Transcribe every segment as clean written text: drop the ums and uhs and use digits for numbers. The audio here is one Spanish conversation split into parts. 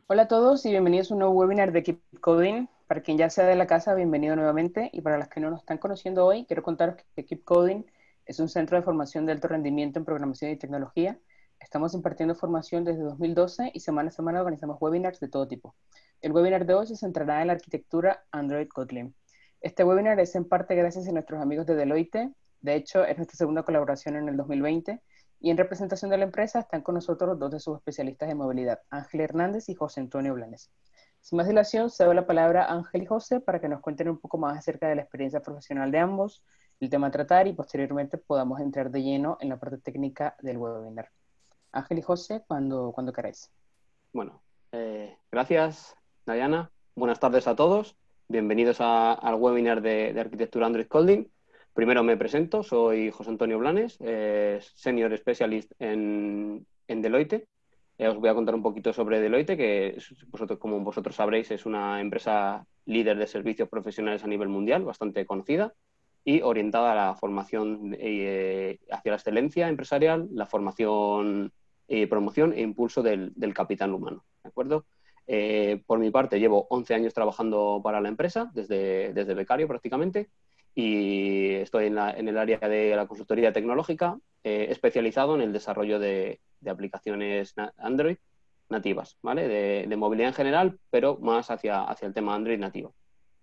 Hola a todos y bienvenidos a un nuevo webinar de Keep Coding. Para quien ya sea de la casa, bienvenido nuevamente. Y para los que no nos están conociendo hoy, quiero contaros que Keep Coding es un centro de formación de alto rendimiento en programación y tecnología. Estamos impartiendo formación desde 2012 y semana a semana organizamos webinars de todo tipo. El webinar de hoy se centrará en la arquitectura Android Kotlin. Este webinar es en parte gracias a nuestros amigos de Deloitte. De hecho, es nuestra segunda colaboración en el 2020. Y en representación de la empresa están con nosotros dos de sus especialistas en movilidad, Ángel Hernández y José Antonio Blanes. Sin más dilación, cedo la palabra a Ángel y José para que nos cuenten un poco más acerca de la experiencia profesional de ambos, el tema a tratar y posteriormente podamos entrar de lleno en la parte técnica del webinar. Ángel y José, cuando queráis. Bueno, gracias, Diana. Buenas tardes a todos. Bienvenidos al webinar de arquitectura Android Kotlin. Primero me presento, soy José Antonio Blanes, Senior Specialist en Deloitte. Os voy a contar un poquito sobre Deloitte, que como vosotros sabréis es una empresa líder de servicios profesionales a nivel mundial, bastante conocida y orientada a la formación hacia la excelencia empresarial, la formación, promoción e impulso del capital humano. ¿De acuerdo? Por mi parte, llevo 11 años trabajando para la empresa, desde becario prácticamente, y estoy en el área de la consultoría tecnológica, especializado en el desarrollo de aplicaciones Android nativas, ¿vale? De movilidad en general, pero más hacia el tema Android nativo.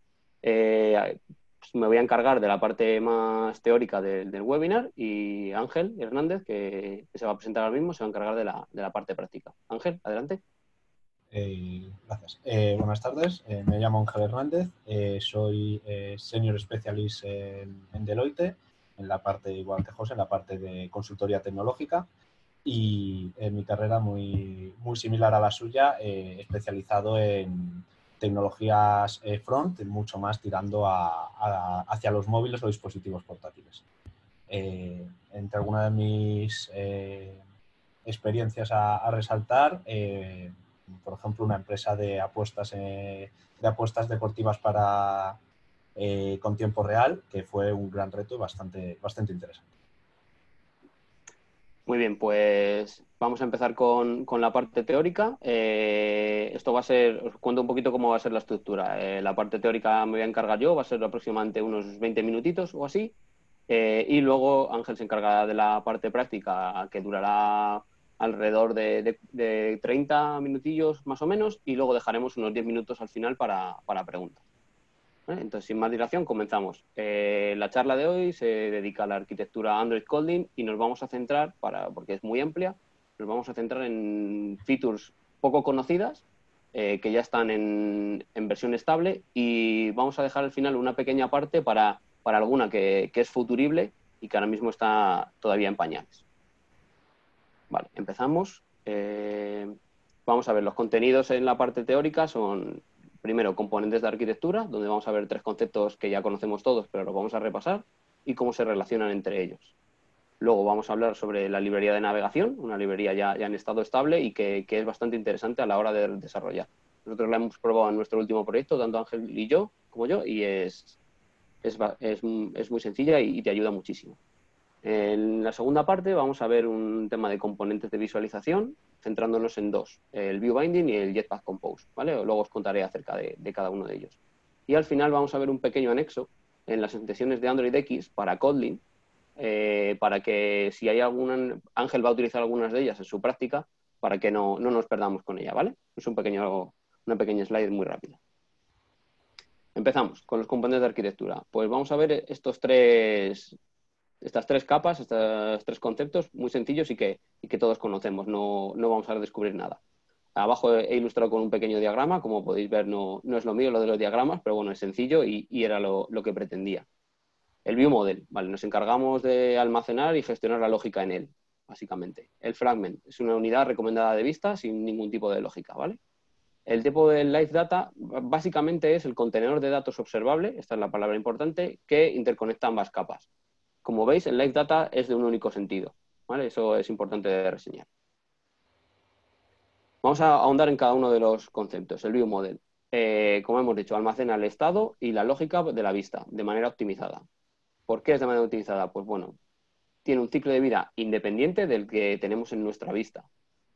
Pues me voy a encargar de la parte más teórica del webinar y Ángel Hernández, que se va a presentar ahora mismo, se va a encargar de la parte práctica. Ángel, adelante. Gracias. Buenas tardes, me llamo Ángel Hernández, soy Senior Specialist en Deloitte, en la parte, igual que José, en la parte de consultoría tecnológica y en mi carrera muy similar a la suya, especializado en tecnologías front, mucho más tirando hacia los móviles o dispositivos portátiles. Entre algunas de mis experiencias a resaltar, por ejemplo, una empresa de apuestas deportivas con tiempo real, que fue un gran reto bastante interesante. Muy bien, pues vamos a empezar con la parte teórica. Esto va a ser, os cuento un poquito cómo va a ser la estructura. La parte teórica me voy a encargar yo, va a ser aproximadamente unos 20 minutitos o así. Y luego Ángel se encargará de la parte práctica, que durará alrededor de 30 minutillos más o menos, y luego dejaremos unos 10 minutos al final para preguntas. ¿Vale? Entonces, sin más dilación, comenzamos. La charla de hoy se dedica a la arquitectura Android Kotlin y nos vamos a centrar, porque es muy amplia, nos vamos a centrar en features poco conocidas, que ya están en versión estable, y vamos a dejar al final una pequeña parte para alguna que es futurible y que ahora mismo está todavía en pañales. Vale, empezamos. Vamos a ver, los contenidos en la parte teórica son, primero, componentes de arquitectura, donde vamos a ver 3 conceptos que ya conocemos todos, pero los vamos a repasar, y cómo se relacionan entre ellos. Luego vamos a hablar sobre la librería de navegación, una librería ya en estado estable y que es bastante interesante a la hora de desarrollar. Nosotros la hemos probado en nuestro último proyecto, tanto Ángel y yo, como yo, y es muy sencilla y te ayuda muchísimo. En la segunda parte vamos a ver un tema de componentes de visualización, centrándonos en 2, el View Binding y el Jetpack Compose, ¿vale? Luego os contaré acerca de cada uno de ellos. Y al final vamos a ver un pequeño anexo en las extensiones de Android X para Kotlin, para que si hay alguna, Ángel va a utilizar algunas de ellas en su práctica, para que no nos perdamos con ella, ¿vale? Es una pequeña slide muy rápida. Empezamos con los componentes de arquitectura. Pues vamos a ver estas 3 capas, estos 3 conceptos muy sencillos y que todos conocemos, no vamos a descubrir nada. Abajo he ilustrado con un pequeño diagrama, como podéis ver no es lo mío lo de los diagramas, pero bueno, es sencillo y era lo que pretendía. El view model, ¿vale? Nos encargamos de almacenar y gestionar la lógica en él, básicamente. El fragment es una unidad recomendada de vista sin ningún tipo de lógica, ¿vale? El tipo de live data básicamente es el contenedor de datos observable, esta es la palabra importante, que interconecta ambas capas. Como veis, el live data es de un único sentido, ¿vale? Eso es importante de reseñar. Vamos a ahondar en cada uno de los conceptos. El view model, como hemos dicho, almacena el estado y la lógica de la vista de manera optimizada. ¿Por qué es de manera optimizada? Pues bueno, tiene un ciclo de vida independiente del que tenemos en nuestra vista.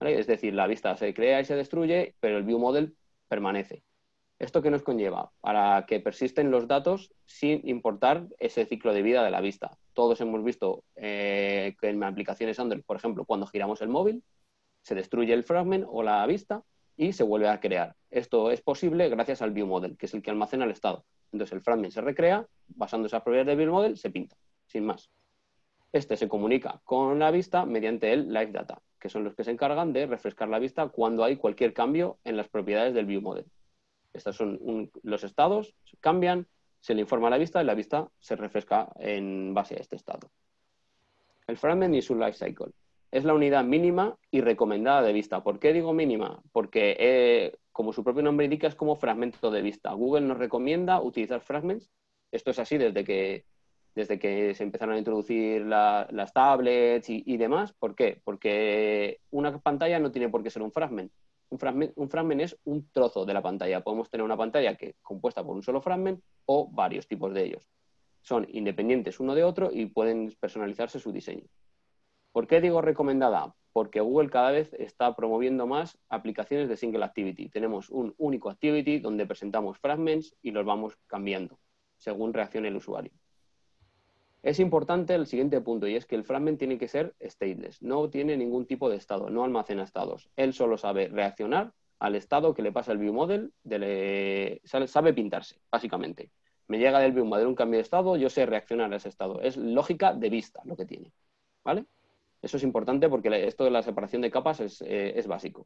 ¿vale? Es decir, la vista se crea y se destruye, pero el viewModel permanece. ¿Esto qué nos conlleva? Para que persisten los datos sin importar ese ciclo de vida de la vista. Todos hemos visto que en aplicaciones Android, por ejemplo, cuando giramos el móvil, se destruye el fragment o la vista y se vuelve a crear. Esto es posible gracias al viewModel, que es el que almacena el estado. Entonces el fragment se recrea, basando esas propiedades del viewModel, se pinta, sin más. Este se comunica con la vista mediante el Live Data, que son los que se encargan de refrescar la vista cuando hay cualquier cambio en las propiedades del viewModel. Estos son los estados, cambian, se le informa a la vista y la vista se refresca en base a este estado. El fragment y su life cycle. Es la unidad mínima y recomendada de vista. ¿Por qué digo mínima? Porque, como su propio nombre indica, es como fragmento de vista. Google nos recomienda utilizar fragments. Esto es así desde que se empezaron a introducir las tablets y demás. ¿Por qué? Porque una pantalla no tiene por qué ser un fragment. Un fragment es un trozo de la pantalla. Podemos tener una pantalla compuesta por un solo fragment o varios tipos de ellos. Son independientes uno de otro y pueden personalizarse su diseño. ¿Por qué digo recomendada? Porque Google cada vez está promoviendo más aplicaciones de single activity. Tenemos un único activity donde presentamos fragments y los vamos cambiando según reaccione el usuario. Es importante el siguiente punto, y es que el fragment tiene que ser stateless. No tiene ningún tipo de estado, no almacena estados. Él solo sabe reaccionar al estado que le pasa el viewModel, sabe pintarse, básicamente. Me llega del viewModel un cambio de estado, yo sé reaccionar a ese estado. Es lógica de vista lo que tiene, ¿vale? Eso es importante porque esto de la separación de capas es básico.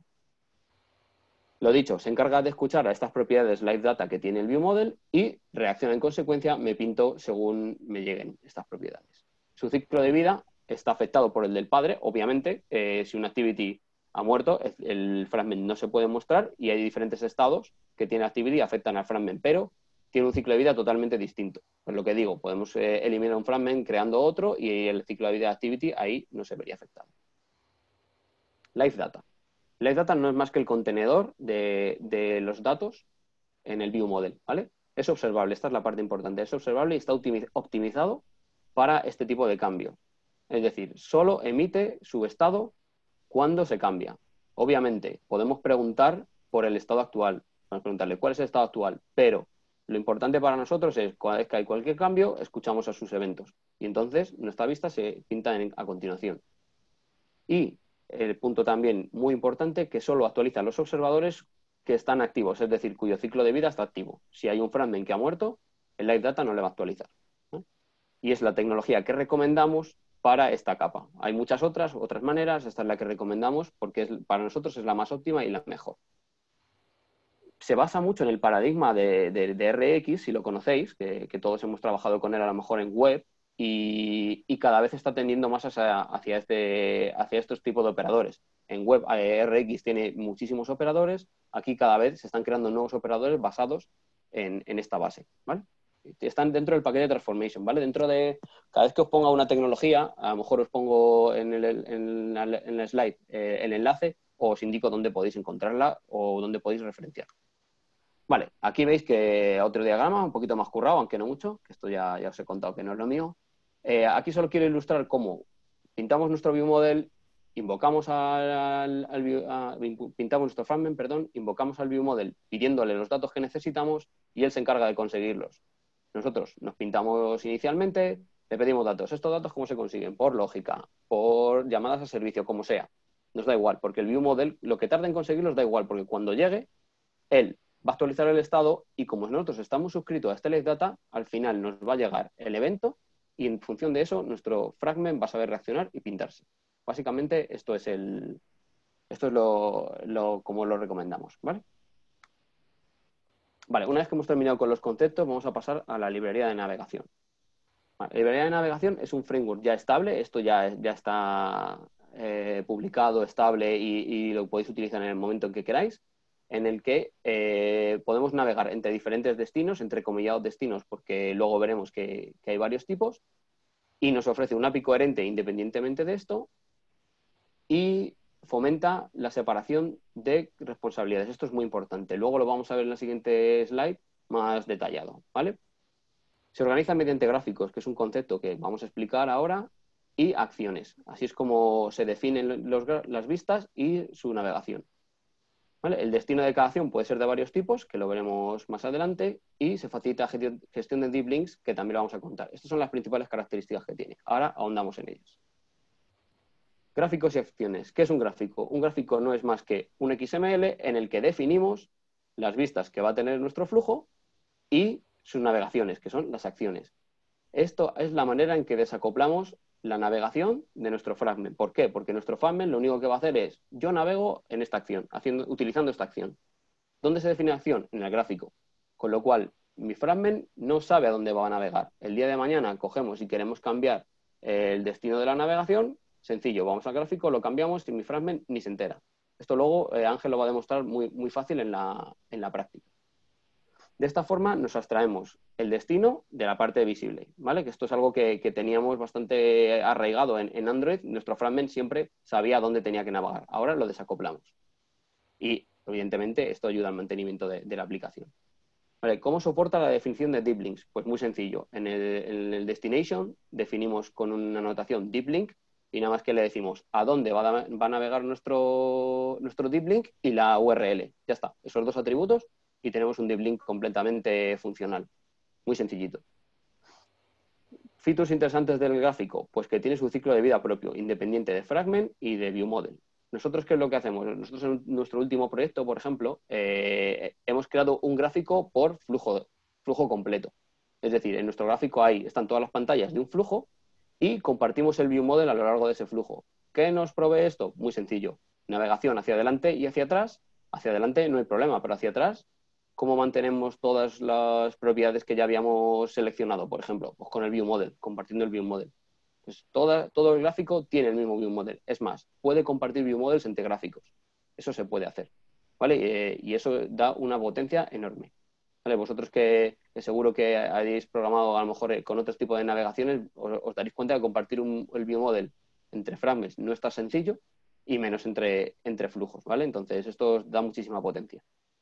Lo dicho, se encarga de escuchar a estas propiedades Live Data que tiene el viewModel y reacciona en consecuencia, me pinto según me lleguen estas propiedades. Su ciclo de vida está afectado por el del padre, obviamente. Si una activity ha muerto, el fragment no se puede mostrar y hay diferentes estados que tiene activity y afectan al fragment, pero tiene un ciclo de vida totalmente distinto. Pues lo que digo, podemos eliminar un fragment creando otro y el ciclo de vida de activity ahí no se vería afectado. Live Data. Live Data no es más que el contenedor de los datos en el viewModel, ¿vale? Es observable, esta es la parte importante, es observable y está optimizado para este tipo de cambio. Es decir, solo emite su estado cuando se cambia. Obviamente, podemos preguntar por el estado actual, podemos preguntarle cuál es el estado actual, pero lo importante para nosotros es cada vez que hay cualquier cambio, escuchamos a sus eventos y entonces nuestra vista se pinta a continuación. Y el punto también muy importante, que solo actualiza los observadores que están activos, es decir, cuyo ciclo de vida está activo. Si hay un fragment que ha muerto, el Live Data no le va a actualizar, ¿no? Y es la tecnología que recomendamos para esta capa. Hay muchas otras maneras, esta es la que recomendamos porque para nosotros es la más óptima y la mejor. Se basa mucho en el paradigma de RX, si lo conocéis, que todos hemos trabajado con él a lo mejor en web, y cada vez está tendiendo más hacia estos tipos de operadores. En web RX tiene muchísimos operadores, aquí cada vez se están creando nuevos operadores basados en esta base, ¿vale? Están dentro del paquete de Transformation, ¿vale? Dentro de, cada vez que os ponga una tecnología, a lo mejor os pongo en la slide el enlace o os indico dónde podéis encontrarla o dónde podéis referenciar. Vale, aquí veis que otro diagrama, un poquito más currado, aunque no mucho, que esto ya os he contado que no es lo mío. Aquí solo quiero ilustrar cómo pintamos nuestro viewModel, pintamos nuestro fragment, perdón, invocamos al viewModel pidiéndole los datos que necesitamos y él se encarga de conseguirlos. Nosotros nos pintamos inicialmente, le pedimos datos. ¿Estos datos cómo se consiguen? Por lógica, por llamadas a servicio, como sea. Nos da igual, porque el viewModel, lo que tarda en conseguirlos da igual, porque cuando llegue, él va a actualizar el estado y como nosotros estamos suscritos a este Live Data, al final nos va a llegar el evento y en función de eso nuestro fragment va a saber reaccionar y pintarse. Básicamente esto es como lo recomendamos, ¿vale? Vale, una vez que hemos terminado con los conceptos, vamos a pasar a la librería de navegación. Vale, la librería de navegación es un framework ya estable, esto ya está publicado, estable y lo podéis utilizar en el momento en que queráis, en el que podemos navegar entre diferentes destinos, entrecomillados destinos, porque luego veremos que hay varios tipos, y nos ofrece un API coherente independientemente de esto, y fomenta la separación de responsabilidades. Esto es muy importante. Luego lo vamos a ver en la siguiente slide más detallado, ¿vale? Se organiza mediante gráficos, que es un concepto que vamos a explicar ahora, y acciones. Así es como se definen las vistas y su navegación. ¿Vale? El destino de cada acción puede ser de varios tipos, que lo veremos más adelante, y se facilita gestión de deep links, que también lo vamos a contar. Estas son las principales características que tiene. Ahora ahondamos en ellas. Gráficos y acciones. ¿Qué es un gráfico? Un gráfico no es más que un XML en el que definimos las vistas que va a tener nuestro flujo y sus navegaciones, que son las acciones. Esto es la manera en que desacoplamos la navegación de nuestro fragment. ¿Por qué? Porque nuestro fragment lo único que va a hacer es, yo navego en esta acción, utilizando esta acción. ¿Dónde se define la acción? En el gráfico. Con lo cual, mi fragment no sabe a dónde va a navegar. El día de mañana cogemos y queremos cambiar el destino de la navegación, sencillo, vamos al gráfico, lo cambiamos y mi fragment ni se entera. Esto luego Ángel lo va a demostrar muy fácil en la práctica. De esta forma nos abstraemos el destino de la parte visible, ¿vale? Que esto es algo que teníamos bastante arraigado en Android. Nuestro fragment siempre sabía dónde tenía que navegar. Ahora lo desacoplamos. Y, evidentemente, esto ayuda al mantenimiento de la aplicación. Vale, ¿cómo soporta la definición de deep links? Pues muy sencillo. En el destination definimos con una anotación deep link y nada más que le decimos a dónde va a navegar nuestro deep link y la URL. Ya está. Esos dos atributos y tenemos un deep link completamente funcional. Muy sencillito. Features interesantes del gráfico, pues que tiene su ciclo de vida propio, independiente de fragment y de viewModel. Nosotros, ¿qué es lo que hacemos? Nosotros en nuestro último proyecto, por ejemplo, hemos creado un gráfico por flujo completo. Es decir, en nuestro gráfico están todas las pantallas de un flujo y compartimos el viewModel a lo largo de ese flujo. ¿Qué nos provee esto? Muy sencillo. Navegación hacia adelante y hacia atrás. Hacia adelante no hay problema, pero hacia atrás, ¿cómo mantenemos todas las propiedades que ya habíamos seleccionado? Por ejemplo, pues con el viewModel, compartiendo el viewModel. Pues todo el gráfico tiene el mismo viewModel. Es más, puede compartir viewModels entre gráficos. Eso se puede hacer, ¿vale? Y eso da una potencia enorme. ¿Vale? Vosotros que seguro que hayáis programado a lo mejor con otros tipos de navegaciones, os daréis cuenta de compartir el viewModel entre fragments no es tan sencillo y menos entre flujos, ¿vale? Entonces, esto os da muchísima potencia.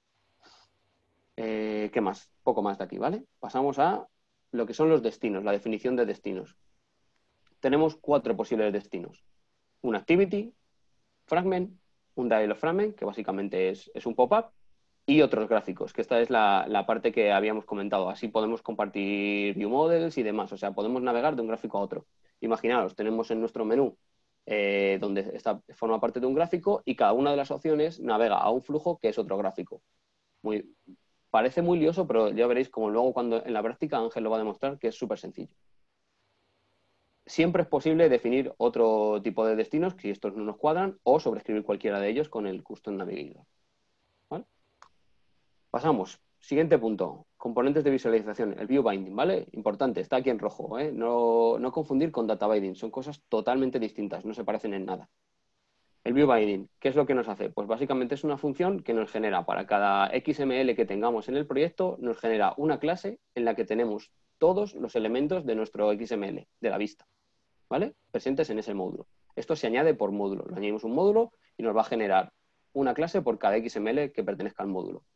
¿Qué más? Poco más de aquí, ¿vale? Pasamos a lo que son los destinos, la definición de destinos. Tenemos 4 posibles destinos. Un activity, fragment, un dialog fragment, que básicamente es un pop-up, y otros gráficos, que esta es la parte que habíamos comentado. Así podemos compartir viewModels y demás. O sea, podemos navegar de un gráfico a otro. Imaginaros, tenemos en nuestro menú donde forma parte de un gráfico y cada una de las opciones navega a un flujo que es otro gráfico. Parece muy lioso, pero ya veréis como luego cuando en la práctica Ángel lo va a demostrar que es súper sencillo. Siempre es posible definir otro tipo de destinos si estos no nos cuadran o sobreescribir cualquiera de ellos con el Custom Navigator. ¿Vale? Pasamos. Siguiente punto. Componentes de visualización. El View Binding, ¿vale? Importante, está aquí en rojo, ¿eh? No confundir con Data Binding. Son cosas totalmente distintas, no se parecen en nada. El View Binding, ¿qué es lo que nos hace? Pues básicamente es una función que nos genera para cada XML que tengamos en el proyecto, nos genera una clase en la que tenemos todos los elementos de nuestro XML, de la vista, ¿vale? Presentes en ese módulo. Esto se añade por módulo. Le añadimos un módulo y nos va a generar una clase por cada XML que pertenezca al módulo.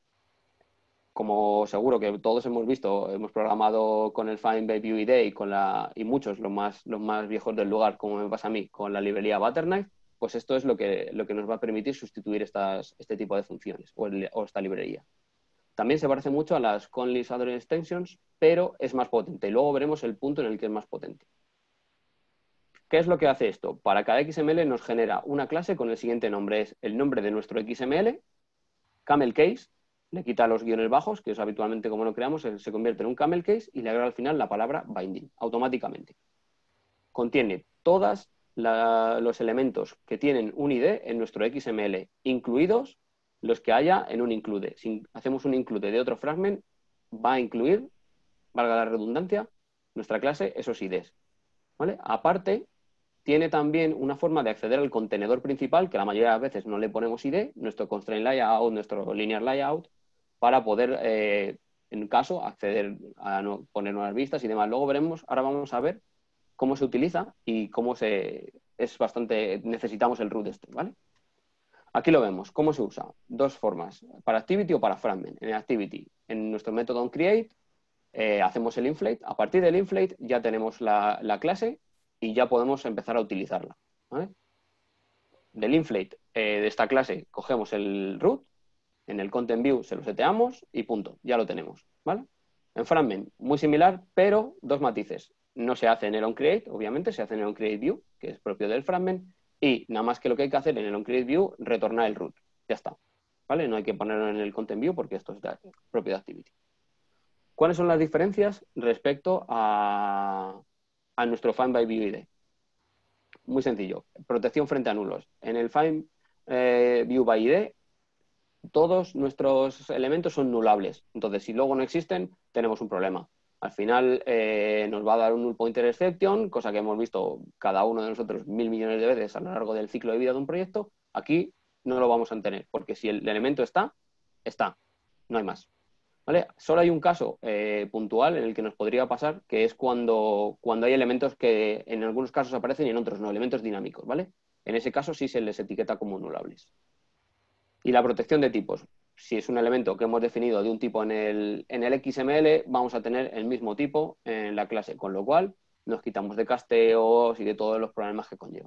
Como seguro que todos hemos visto, hemos programado con el Find by View ID y muchos, los más viejos del lugar, como me pasa a mí, con la librería Butternut, pues esto es lo que nos va a permitir sustituir este tipo de funciones o esta librería. También se parece mucho a las Conlist Other Extensions, pero es más potente. Y luego veremos el punto en el que es más potente. ¿Qué es lo que hace esto? Para cada XML nos genera una clase con el siguiente nombre. Es el nombre de nuestro XML, camel case, le quita los guiones bajos, que es habitualmente como lo creamos, se convierte en un camel case y le agrega al final la palabra binding, automáticamente. Contiene todos los elementos que tienen un ID en nuestro XML, incluidos los que haya en un include. Si hacemos un include de otro fragment, va a incluir, valga la redundancia, nuestra clase esos IDs. ¿Vale? Aparte, tiene también una forma de acceder al contenedor principal, que la mayoría de las veces no le ponemos ID, nuestro constraint layout, nuestro linear layout, para poder, en caso, acceder a poner nuevas vistas y demás. Luego veremos, ahora vamos a ver cómo se utiliza y cómo necesitamos el root este, ¿vale? Aquí lo vemos, cómo se usa. 2 formas, para activity o para fragment. En activity, en nuestro método onCreate, hacemos el inflate. A partir del inflate ya tenemos la clase y ya podemos empezar a utilizarla, ¿vale? Del inflate de esta clase cogemos el root, en el content view se lo seteamos y punto, ya lo tenemos, ¿vale? En Fragment, muy similar, pero dos matices. No se hace en el onCreate, obviamente, se hace en el onCreate view, que es propio del Fragment, y nada más que lo que hay que hacer en el onCreate view, retornar el root. Ya está, ¿vale? No hay que ponerlo en el content view porque esto es propio de Activity. ¿Cuáles son las diferencias respecto a nuestro Find by View ID? Muy sencillo. Protección frente a nulos. En el Find View by ID, todos nuestros elementos son nulables. Entonces, si luego no existen, tenemos un problema. Al final nos va a dar un null pointer exception, cosa que hemos visto cada uno de nosotros 1000 millones de veces a lo largo del ciclo de vida de un proyecto. Aquí no lo vamos a tener, porque si el elemento está, está. No hay más. ¿Vale? Solo hay un caso puntual en el que nos podría pasar, que es cuando hay elementos que en algunos casos aparecen y en otros no, elementos dinámicos, ¿vale? En ese caso sí se les etiqueta como nulables. Y la protección de tipos. Si es un elemento que hemos definido de un tipo en el XML, vamos a tener el mismo tipo en la clase, con lo cual nos quitamos de casteos y de todos los problemas que conllevan.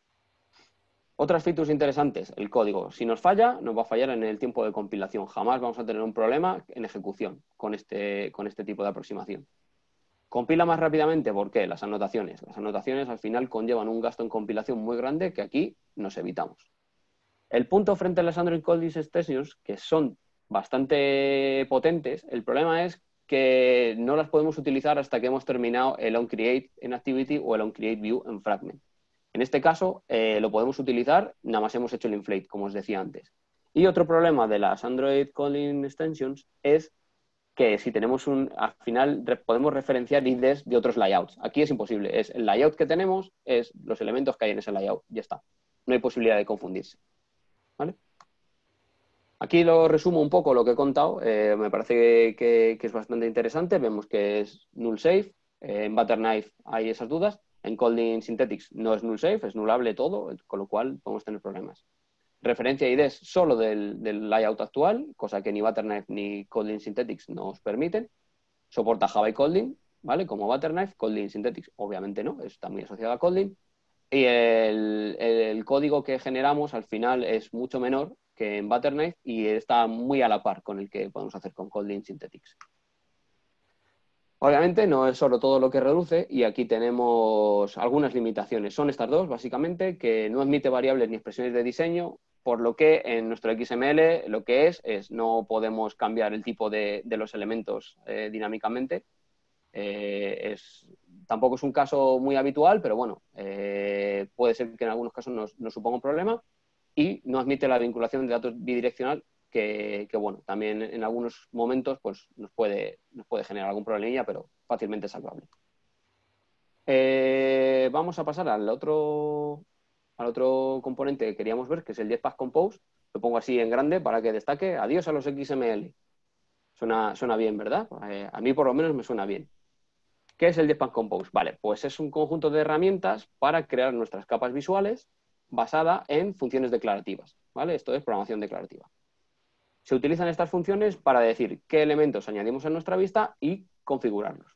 Otras features interesantes, el código. Si nos falla, nos va a fallar en el tiempo de compilación. Jamás vamos a tener un problema en ejecución con este tipo de aproximación. Compila más rápidamente, ¿por qué? Las anotaciones. Las anotaciones al final conllevan un gasto en compilación muy grande que aquí nos evitamos. El punto frente a las Android Coding Extensions, que son bastante potentes, el problema es que no las podemos utilizar hasta que hemos terminado el onCreate en Activity o el onCreate View en Fragment. En este caso, lo podemos utilizar, nada más hemos hecho el inflate, como os decía antes. Y otro problema de las Android Calling Extensions es que si tenemos al final podemos referenciar IDs de otros layouts. Aquí es imposible. Es el layout que tenemos, es los elementos que hay en ese layout. Ya está. No hay posibilidad de confundirse. ¿Vale? Aquí lo resumo un poco lo que he contado. Me parece que es bastante interesante. Vemos que es null safe. En Butterknife hay esas dudas. En Kotlin Synthetics no es null safe, es nullable todo, con lo cual podemos tener problemas. Referencia IDs solo del layout actual, cosa que ni Butterknife ni Kotlin Synthetics nos permiten. Soporta Java y Kotlin, ¿vale? Como Butterknife. Kotlin Synthetics obviamente no, está muy asociado a Kotlin. Y el código que generamos al final es mucho menor que en Butterknife y está muy a la par con el que podemos hacer con Kotlin Synthetics. Obviamente no es solo todo lo que reduce y aquí tenemos algunas limitaciones. Son estas dos, básicamente, que no admite variables ni expresiones de diseño, por lo que en nuestro XML lo que es no podemos cambiar el tipo de los elementos dinámicamente. Tampoco es un caso muy habitual, pero bueno, puede ser que en algunos casos nos suponga un problema y no admite la vinculación de datos bidireccional que bueno, también en algunos momentos pues, nos puede generar algún problemilla, pero fácilmente salvable. Vamos a pasar al otro componente que queríamos ver, que es el Jetpack Compose. Lo pongo así en grande para que destaque. Adiós a los XML. Suena bien, ¿verdad? A mí por lo menos me suena bien. ¿Qué es el Jetpack Compose? Vale, pues es un conjunto de herramientas para crear nuestras capas visuales basada en funciones declarativas, ¿vale? Esto es programación declarativa. Se utilizan estas funciones para decir qué elementos añadimos a nuestra vista y configurarlos.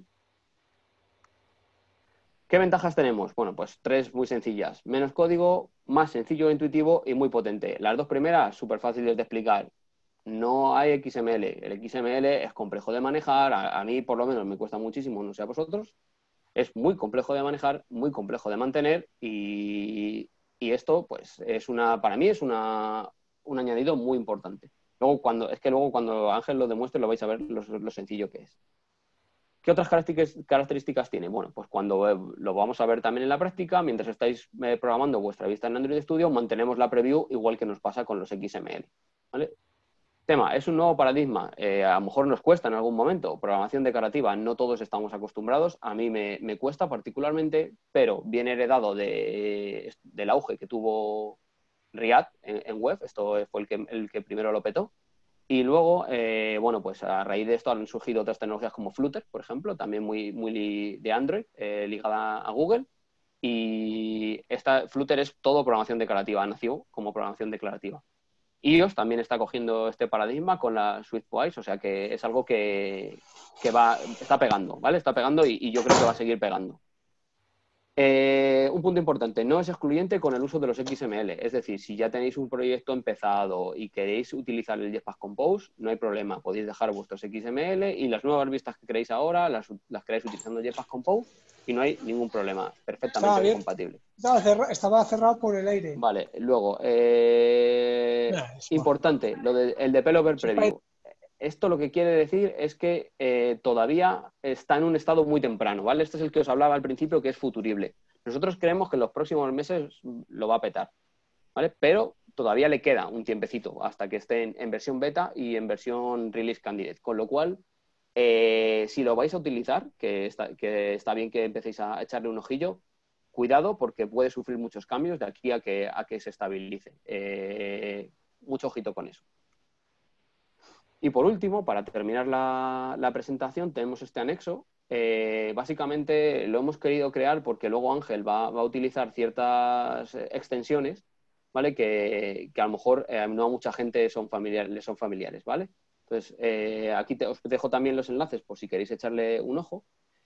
¿Qué ventajas tenemos? Bueno, pues tres muy sencillas. Menos código, más sencillo e intuitivo y muy potente. Las dos primeras, súper fáciles de explicar. No hay XML. El XML es complejo de manejar. A mí, por lo menos, me cuesta muchísimo, no sé a vosotros. Es muy complejo de manejar, muy complejo de mantener y esto, pues, para mí es un añadido muy importante. Luego, cuando Ángel lo demuestre, lo vais a ver lo sencillo que es. ¿Qué otras características tiene? Bueno, pues cuando lo vamos a ver también en la práctica, mientras estáis programando vuestra vista en Android Studio, mantenemos la preview igual que nos pasa con los XML, ¿vale? Tema, es un nuevo paradigma. A lo mejor nos cuesta en algún momento. Programación declarativa, no todos estamos acostumbrados. A mí me cuesta particularmente, pero viene heredado del auge que tuvo React en web. Esto fue el que primero lo petó. Y luego, bueno, pues a raíz de esto han surgido otras tecnologías como Flutter, por ejemplo, también muy de Android, ligada a Google. Y Flutter es todo programación declarativa, nació como programación declarativa. iOS también está cogiendo este paradigma con la Swiftwise, o sea que es algo que está pegando, ¿vale? Está pegando y yo creo que va a seguir pegando. Un punto importante, no es excluyente con el uso de los XML. Es decir, si ya tenéis un proyecto empezado y queréis utilizar el Jetpack Compose, no hay problema. Podéis dejar vuestros XML y las nuevas vistas que queréis ahora las queréis utilizando Jetpack Compose y no hay ningún problema. Perfectamente compatible. Estaba cerrado por el aire. Vale, luego, importante, lo del developer preview. Esto lo que quiere decir es que todavía está en un estado muy temprano, ¿vale? Este es el que os hablaba al principio, que es futurible. Nosotros creemos que en los próximos meses lo va a petar, ¿vale? Pero todavía le queda un tiempecito hasta que esté en versión beta y en versión release candidate. Con lo cual, si lo vais a utilizar, que está bien que empecéis a echarle un ojillo, cuidado porque puede sufrir muchos cambios de aquí a que se estabilice. Mucho ojito con eso. Y por último, para terminar la presentación, tenemos este anexo. Básicamente lo hemos querido crear porque luego Ángel va a utilizar ciertas extensiones, ¿vale? Que a lo mejor no a mucha gente les son familiares, ¿vale? Entonces, aquí os dejo también los enlaces por si queréis echarle un ojo.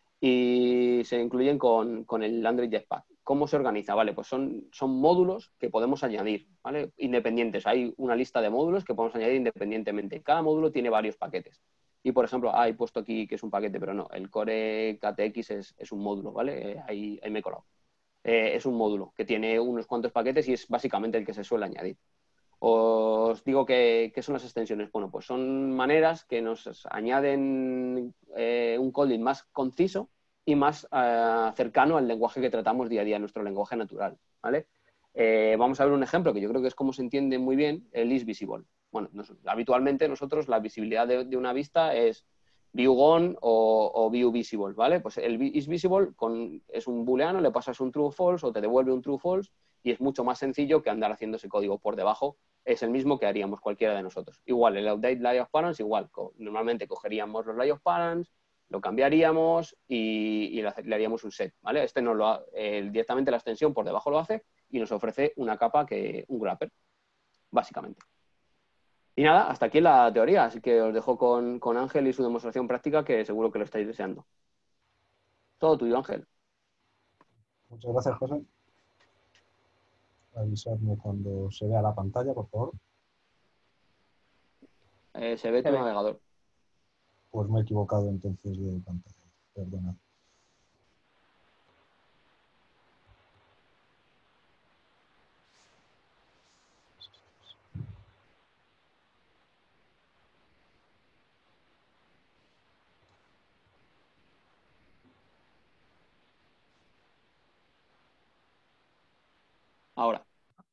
Y se incluyen con el Android Jetpack. ¿Cómo se organiza? Vale, pues son módulos que podemos añadir, ¿vale? Independientes. Hay una lista de módulos que podemos añadir independientemente. Cada módulo tiene varios paquetes. Y, por ejemplo, he puesto aquí que es un paquete, pero no. El Core KTX es un módulo, ¿vale? Ahí me he colado. Es un módulo que tiene unos cuantos paquetes y es básicamente el que se suele añadir. Os digo ¿qué son las extensiones? Bueno, pues son maneras que nos añaden un coding más conciso y más cercano al lenguaje que tratamos día a día, nuestro lenguaje natural, ¿vale? Vamos a ver un ejemplo que yo creo que es como se entiende muy bien el isVisible. Bueno, habitualmente nosotros la visibilidad de una vista es viewGone o viewVisible, ¿vale? Pues el isVisible es un booleano, le pasas un true o false o te devuelve un true o false y es mucho más sencillo que andar haciendo ese código por debajo. Es el mismo que haríamos cualquiera de nosotros. Igual, el update layout params, igual. Normalmente cogeríamos los layout params, lo cambiaríamos y le haríamos un set, ¿vale? Este no directamente la extensión por debajo lo hace y nos ofrece una capa un wrapper, básicamente. Y nada, hasta aquí la teoría, así que os dejo con Ángel y su demostración práctica, que seguro que lo estáis deseando. Todo tuyo, Ángel. Muchas gracias, José. Avisarme cuando se vea la pantalla, por favor. Se ve tu navegador. Pues me he equivocado entonces de pantalla. Perdona. Ahora.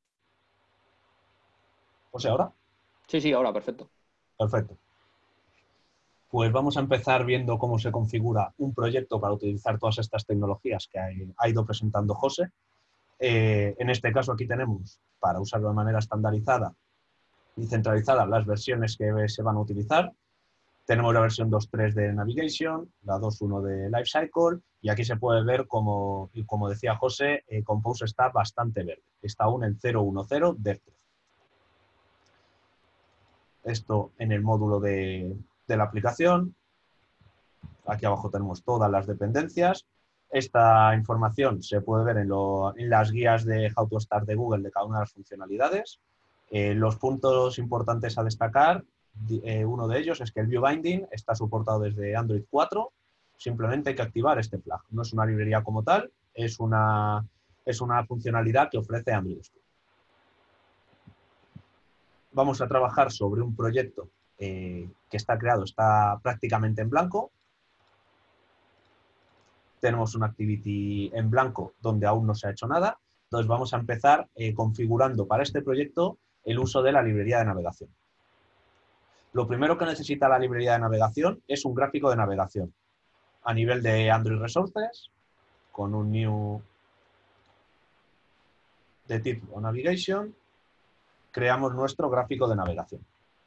¿O sea, ahora? Sí, ahora, perfecto. Perfecto. Pues vamos a empezar viendo cómo se configura un proyecto para utilizar todas estas tecnologías que ha ido presentando José. En este caso aquí tenemos, para usarlo de manera estandarizada y centralizada, las versiones que se van a utilizar. Tenemos la versión 2.3 de Navigation, la 2.1 de Lifecycle, y aquí se puede ver, como decía José, Compose está bastante verde. Está aún en 0.1.0 DevTest. Esto en el módulo de la aplicación. Aquí abajo tenemos todas las dependencias. Esta información se puede ver en las guías de How to Start de Google de cada una de las funcionalidades. Los puntos importantes a destacar, uno de ellos es que el View Binding está soportado desde Android 4. Simplemente hay que activar este flag. No es una librería como tal, es una funcionalidad que ofrece Android Studio. Vamos a trabajar sobre un proyecto que está creado, está prácticamente en blanco. Tenemos un activity en blanco donde aún no se ha hecho nada. Entonces vamos a empezar configurando para este proyecto el uso de la librería de navegación. Lo primero que necesita la librería de navegación es un gráfico de navegación. A nivel de Android Resources, con un new de tipo Navigation, creamos nuestro gráfico de navegación.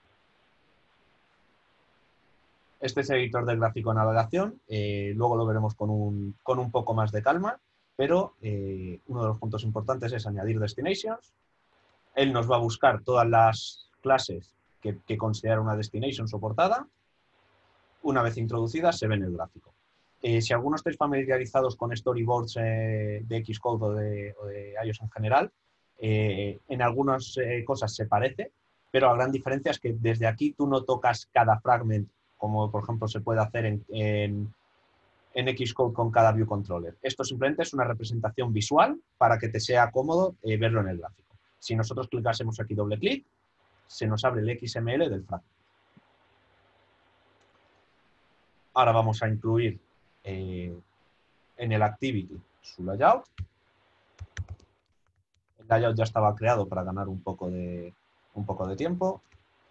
Este es el editor del gráfico de navegación, luego lo veremos con un poco más de calma, pero uno de los puntos importantes es añadir destinations. Él nos va a buscar todas las clases que considera una destination soportada. Una vez introducidas se ve en el gráfico. Si algunos estáis familiarizados con storyboards de Xcode o de iOS en general, en algunas cosas se parece, pero la gran diferencia es que desde aquí tú no tocas cada fragment, como por ejemplo se puede hacer en Xcode con cada view controller. Esto simplemente es una representación visual para que te sea cómodo verlo en el gráfico. Si nosotros clicásemos aquí doble clic, se nos abre el XML del fragment. Ahora vamos a incluir en el activity su layout. El layout ya estaba creado para ganar un poco de tiempo.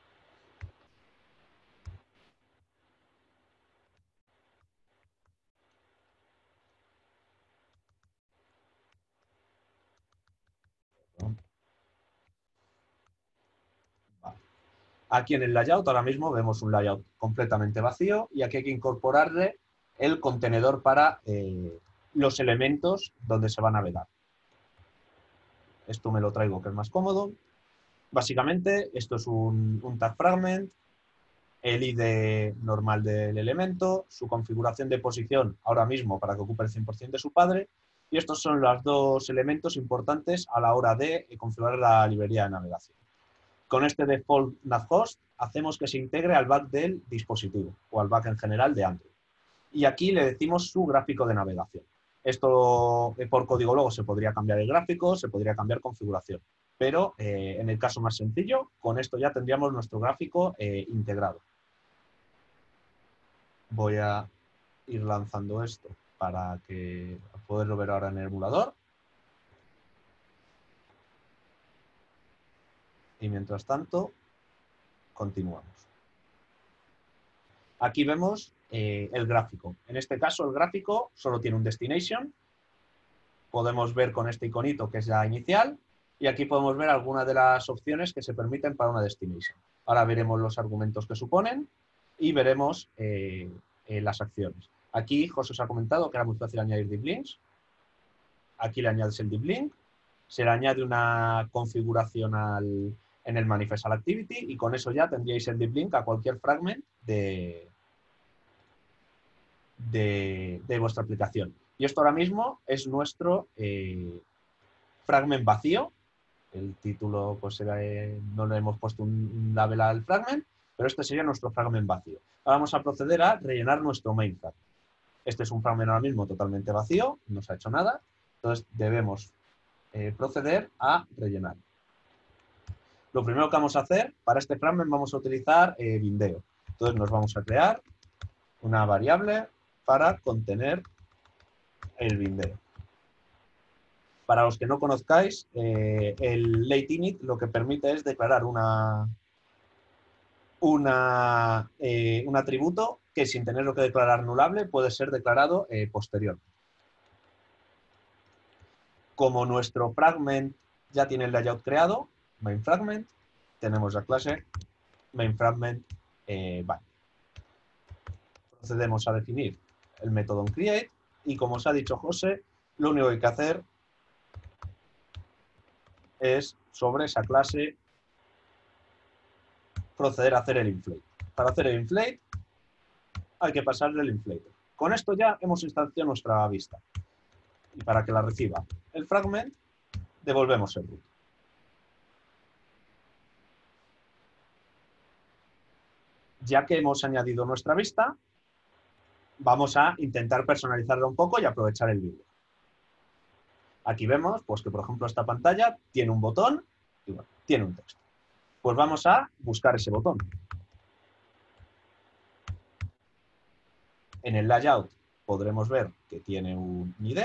Aquí en el layout ahora mismo vemos un layout completamente vacío y aquí hay que incorporarle el contenedor para los elementos donde se va a navegar. Esto me lo traigo que es más cómodo. Básicamente esto es un tag fragment, el ID normal del elemento, su configuración de posición ahora mismo para que ocupe el 100% de su padre, y estos son los dos elementos importantes a la hora de configurar la librería de navegación. Con este default navhost hacemos que se integre al back del dispositivo o al back en general de Android. Y aquí le decimos su gráfico de navegación. Esto por código luego se podría cambiar el gráfico, se podría cambiar configuración. Pero en el caso más sencillo, con esto ya tendríamos nuestro gráfico integrado. Voy a ir lanzando esto para poderlo ver ahora en el emulador. Y mientras tanto, continuamos. Aquí vemos el gráfico. En este caso, el gráfico solo tiene un destination. Podemos ver con este iconito que es la inicial. Y aquí podemos ver algunas de las opciones que se permiten para una destination. Ahora veremos los argumentos que suponen y veremos las acciones. Aquí José os ha comentado que era muy fácil añadir div links. Aquí le añades el div link. Se le añade una configuración en el manifest al activity y con eso ya tendríais el div link a cualquier fragment de vuestra aplicación. Y esto ahora mismo es nuestro fragment vacío. El título, pues no le hemos puesto un label al fragment, pero este sería nuestro fragment vacío. Ahora vamos a proceder a rellenar nuestro main fragment. Este es un fragment ahora mismo totalmente vacío, no se ha hecho nada, entonces debemos proceder a rellenar. Lo primero que vamos a hacer, para este fragment vamos a utilizar Vindeo. Entonces nos vamos a crear una variable para contener el Vindeo. Para los que no conozcáis, el late init lo que permite es declarar un atributo que sin tenerlo que declarar nullable puede ser declarado posterior. Como nuestro fragment ya tiene el layout creado, main fragment, tenemos la clase main fragment bind. Procedemos a definir el método onCreate y como os ha dicho José, lo único que hay que hacer es sobre esa clase proceder a hacer el inflate. Para hacer el inflate hay que pasarle el inflator. Con esto ya hemos instanciado nuestra vista. Y para que la reciba el fragment, devolvemos el root. Ya que hemos añadido nuestra vista, vamos a intentar personalizarla un poco y aprovechar el vídeo. Aquí vemos pues, que, por ejemplo, esta pantalla tiene un botón y bueno, tiene un texto. Pues vamos a buscar ese botón. En el layout podremos ver que tiene un ID.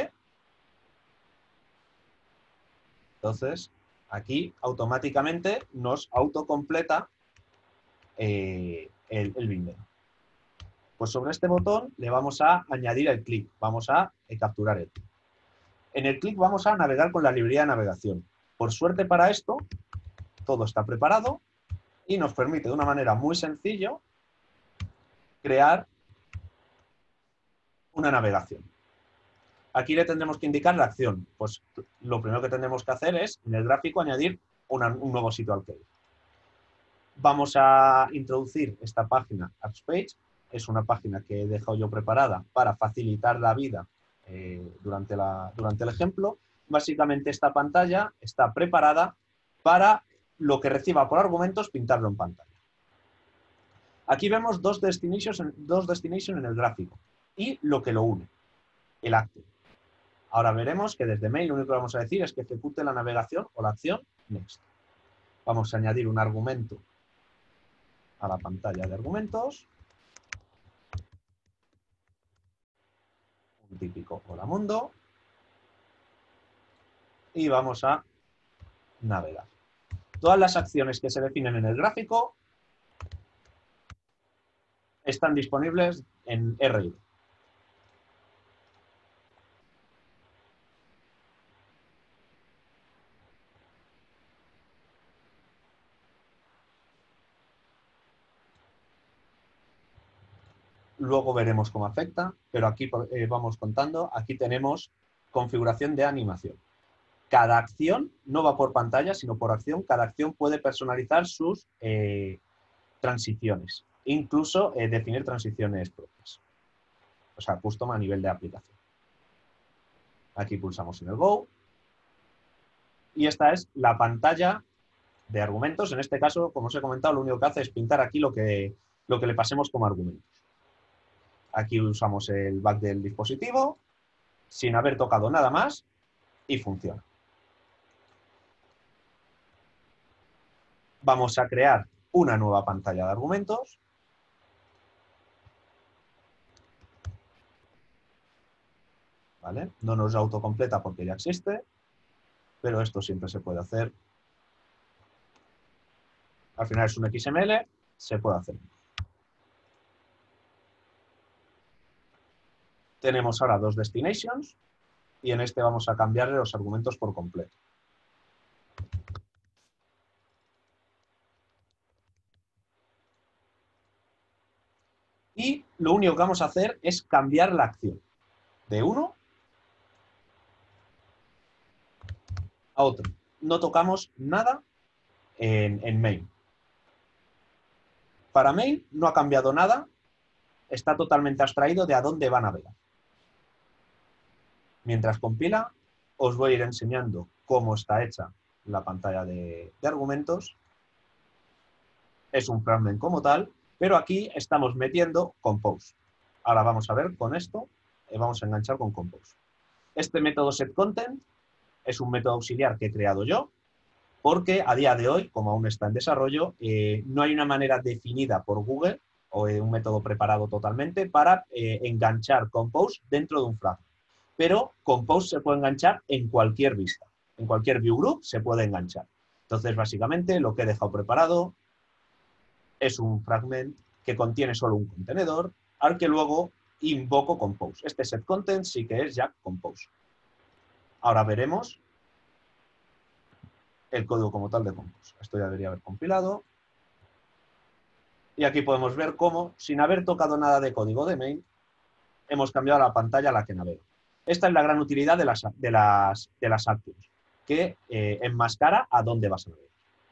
Entonces, aquí automáticamente nos autocompleta el Vindeo. Pues sobre este botón le vamos a añadir el clic, vamos a capturar el clic. En el clic vamos a navegar con la librería de navegación. Por suerte para esto, todo está preparado y nos permite de una manera muy sencilla crear una navegación. Aquí le tendremos que indicar la acción. Pues lo primero que tendremos que hacer es, en el gráfico, añadir un nuevo sitio al que ir. Vamos a introducir esta página AppsPage es una página que he dejado yo preparada para facilitar la vida durante el ejemplo. Básicamente esta pantalla está preparada para lo que reciba por argumentos pintarlo en pantalla. Aquí vemos dos destinations en el gráfico y lo que lo une, el acto. Ahora veremos que desde main lo único que vamos a decir es que ejecute la navegación o la acción next. Vamos a añadir un argumento a la pantalla de argumentos. Un típico hola mundo. Y vamos a navegar. Todas las acciones que se definen en el gráfico están disponibles en RID. Luego veremos cómo afecta, pero aquí vamos contando. Aquí tenemos configuración de animación. Cada acción no va por pantalla, sino por acción. Cada acción puede personalizar sus transiciones. Incluso definir transiciones propias. O sea, custom a nivel de aplicación. Aquí pulsamos en el Go. Y esta es la pantalla de argumentos. En este caso, como os he comentado, lo único que hace es pintar aquí lo que le pasemos como argumentos. Aquí usamos el back del dispositivo, sin haber tocado nada más, y funciona. Vamos a crear una nueva pantalla de argumentos. ¿Vale? No nos autocompleta porque ya existe, pero esto siempre se puede hacer. Al final es un XML, se puede hacer. Tenemos ahora dos destinations y en este vamos a cambiarle los argumentos por completo. Y lo único que vamos a hacer es cambiar la acción de uno a otro. No tocamos nada en main. Para main no ha cambiado nada, está totalmente abstraído de a dónde va a navegar. Mientras compila, os voy a ir enseñando cómo está hecha la pantalla de argumentos. Es un fragment como tal, pero aquí estamos metiendo compose. Ahora vamos a ver con esto, vamos a enganchar con compose. Este método setContent es un método auxiliar que he creado yo, porque a día de hoy, como aún está en desarrollo, no hay una manera definida por Google o un método preparado totalmente para enganchar compose dentro de un fragment. Pero compose se puede enganchar en cualquier vista. En cualquier view group se puede enganchar. Entonces, básicamente, lo que he dejado preparado es un fragment que contiene solo un contenedor al que luego invoco compose. Este setContent sí que es ya compose. Ahora veremos el código como tal de compose. Esto ya debería haber compilado. Y aquí podemos ver cómo, sin haber tocado nada de código de main, hemos cambiado la pantalla a la que navego. Esta es la gran utilidad de las actions, que enmascara a dónde vas a navegar.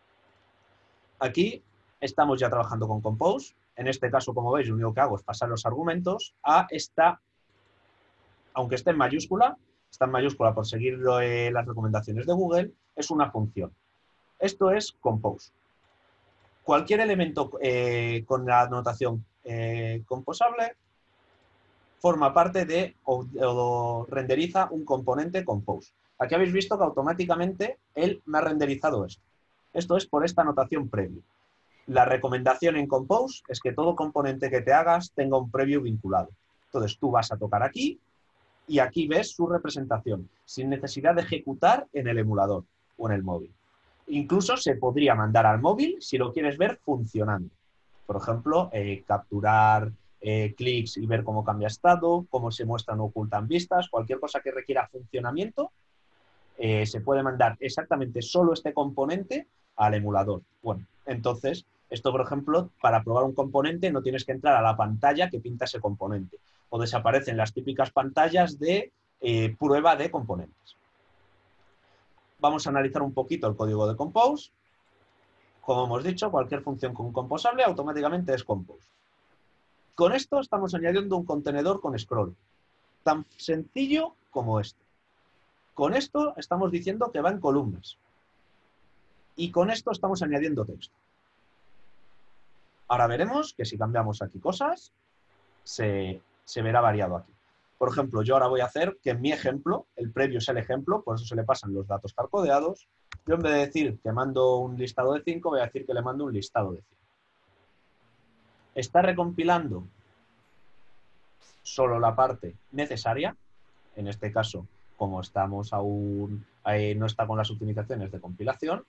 Aquí estamos ya trabajando con compose. En este caso, como veis, lo único que hago es pasar los argumentos a esta, aunque esté en mayúscula, está en mayúscula por seguir las recomendaciones de Google, es una función. Esto es compose. Cualquier elemento con la notación composable forma parte de o renderiza un componente compose. Aquí habéis visto que automáticamente él me ha renderizado esto. Esto es por esta notación preview. La recomendación en compose es que todo componente que te hagas tenga un preview vinculado. Entonces tú vas a tocar aquí y aquí ves su representación, sin necesidad de ejecutar en el emulador o en el móvil. Incluso se podría mandar al móvil si lo quieres ver funcionando. Por ejemplo, capturar clics y ver cómo cambia estado, cómo se muestran o ocultan vistas, cualquier cosa que requiera funcionamiento, se puede mandar exactamente solo este componente al emulador. Bueno, entonces, esto, por ejemplo, para probar un componente no tienes que entrar a la pantalla que pinta ese componente. O desaparecen las típicas pantallas de prueba de componentes. Vamos a analizar un poquito el código de compose. Como hemos dicho, cualquier función con composable automáticamente es compose. Con esto estamos añadiendo un contenedor con scroll. Tan sencillo como esto. Con esto estamos diciendo que va en columnas. Y con esto estamos añadiendo texto. Ahora veremos que si cambiamos aquí cosas, se verá variado aquí. Por ejemplo, yo ahora voy a hacer que en mi ejemplo, el previo es el ejemplo, por eso se le pasan los datos hardcodeados. Yo en vez de decir que mando un listado de 5, voy a decir que le mando un listado de 5. Está recompilando solo la parte necesaria. En este caso, como estamos aún, no está con las optimizaciones de compilación.